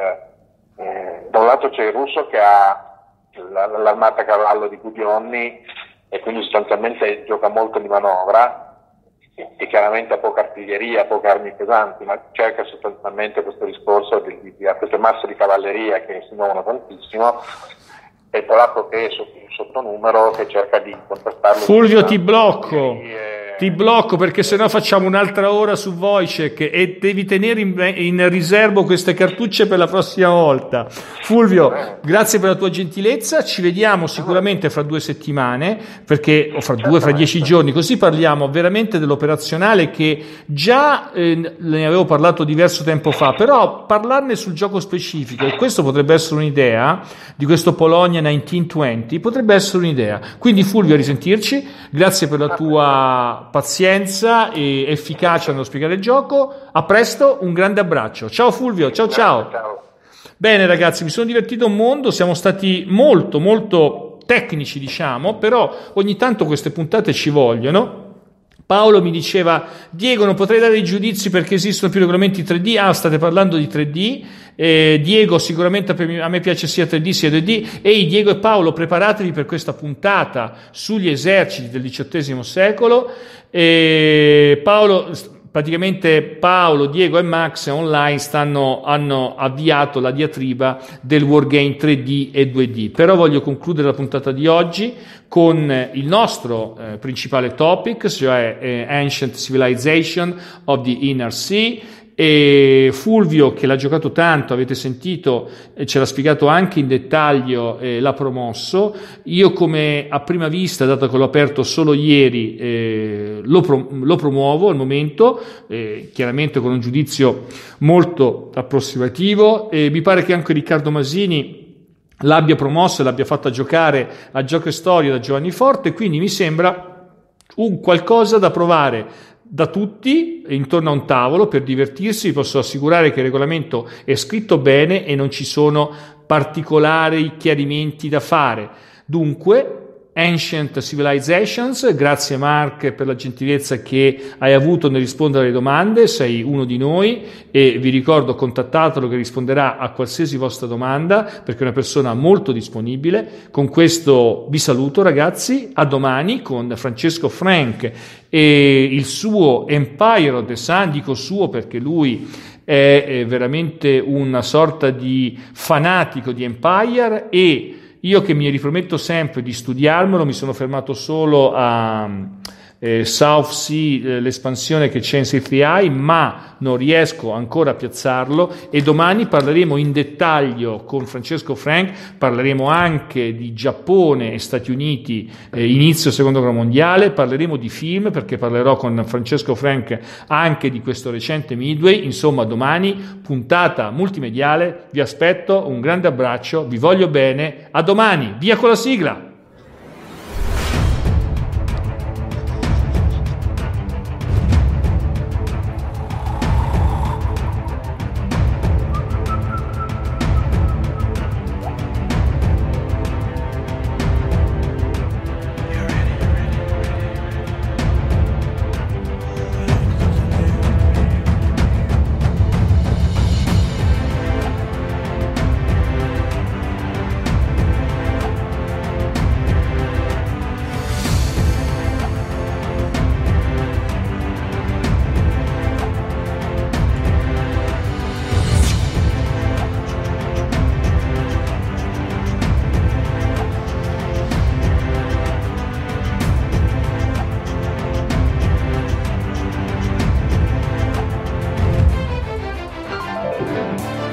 il, eh, da un lato c'è il russo che ha la, l'armata a cavallo di Gudionni e quindi sostanzialmente gioca molto di manovra e chiaramente ha poca artiglieria, poche armi pesanti, ma cerca sostanzialmente questo discorso di, di, di queste masse di cavalleria che si muovono tantissimo, e il polacco che è sotto, sotto numero che cerca di contrastarlo. Fulvio, ti blocco. E... Ti blocco perché sennò facciamo un'altra ora su Wojciech e devi tenere in, in riservo queste cartucce per la prossima volta. Fulvio, grazie per la tua gentilezza, ci vediamo sicuramente fra due settimane, perché o fra due, fra dieci giorni, così parliamo veramente dell'operazionale che già eh, ne avevo parlato diverso tempo fa, però parlarne sul gioco specifico, e questo potrebbe essere un'idea, di questo Polonia millenovecentoventi, potrebbe essere un'idea. Quindi Fulvio, a risentirci, grazie per la tua pazienza e efficacia nello spiegare il gioco. A presto, un grande abbraccio. Ciao Fulvio, ciao ciao. Ciao. Bene ragazzi, mi sono divertito un mondo, siamo stati molto molto tecnici, diciamo, però ogni tanto queste puntate ci vogliono. Paolo mi diceva: Diego, non potrei dare i giudizi perché esistono più regolamenti tre D. Ah, state parlando di tre D. Eh, Diego, sicuramente a me piace sia tre D sia due D. Ehi, Diego e Paolo, preparatevi per questa puntata sugli eserciti del diciottesimo secolo. Eh, Paolo, praticamente Paolo, Diego e Max online stanno, hanno avviato la diatriba del Wargame tre D e due D. Però voglio concludere la puntata di oggi con il nostro eh, principale topic, cioè eh, Ancient Civilization of the Inner Sea. E Fulvio, che l'ha giocato tanto, avete sentito, eh, ce l'ha spiegato anche in dettaglio, eh, l'ha promosso. Io, come a prima vista, dato che l'ho aperto solo ieri, eh, lo, pro- lo promuovo al momento, eh, chiaramente con un giudizio molto approssimativo. E mi pare che anche Riccardo Masini l'abbia promosso e l'abbia fatta giocare a Gioco e Storia da Giovanni Forte, quindi mi sembra un qualcosa da provare da tutti intorno a un tavolo per divertirsi. Vi posso assicurare che il regolamento è scritto bene e non ci sono particolari chiarimenti da fare. Dunque, Ancient Civilizations, grazie Mark per la gentilezza che hai avuto nel rispondere alle domande, sei uno di noi e vi ricordo, contattatelo che risponderà a qualsiasi vostra domanda perché è una persona molto disponibile. Con questo vi saluto ragazzi, a domani con Francesco Frank e il suo Empire of the Sun. Dico suo perché lui è veramente una sorta di fanatico di Empire e io, che mi riprometto sempre di studiarmelo, mi sono fermato solo a eh, South Sea, eh, l'espansione che c'è in C tre I, ma non riesco ancora a piazzarlo, e domani parleremo in dettaglio con Francesco Frank, parleremo anche di Giappone e Stati Uniti, eh, inizio seconda guerra mondiale, parleremo di film perché parlerò con Francesco Frank anche di questo recente Midway. Insomma, domani puntata multimediale, vi aspetto, un grande abbraccio, vi voglio bene, a domani, via con la sigla! Ciao.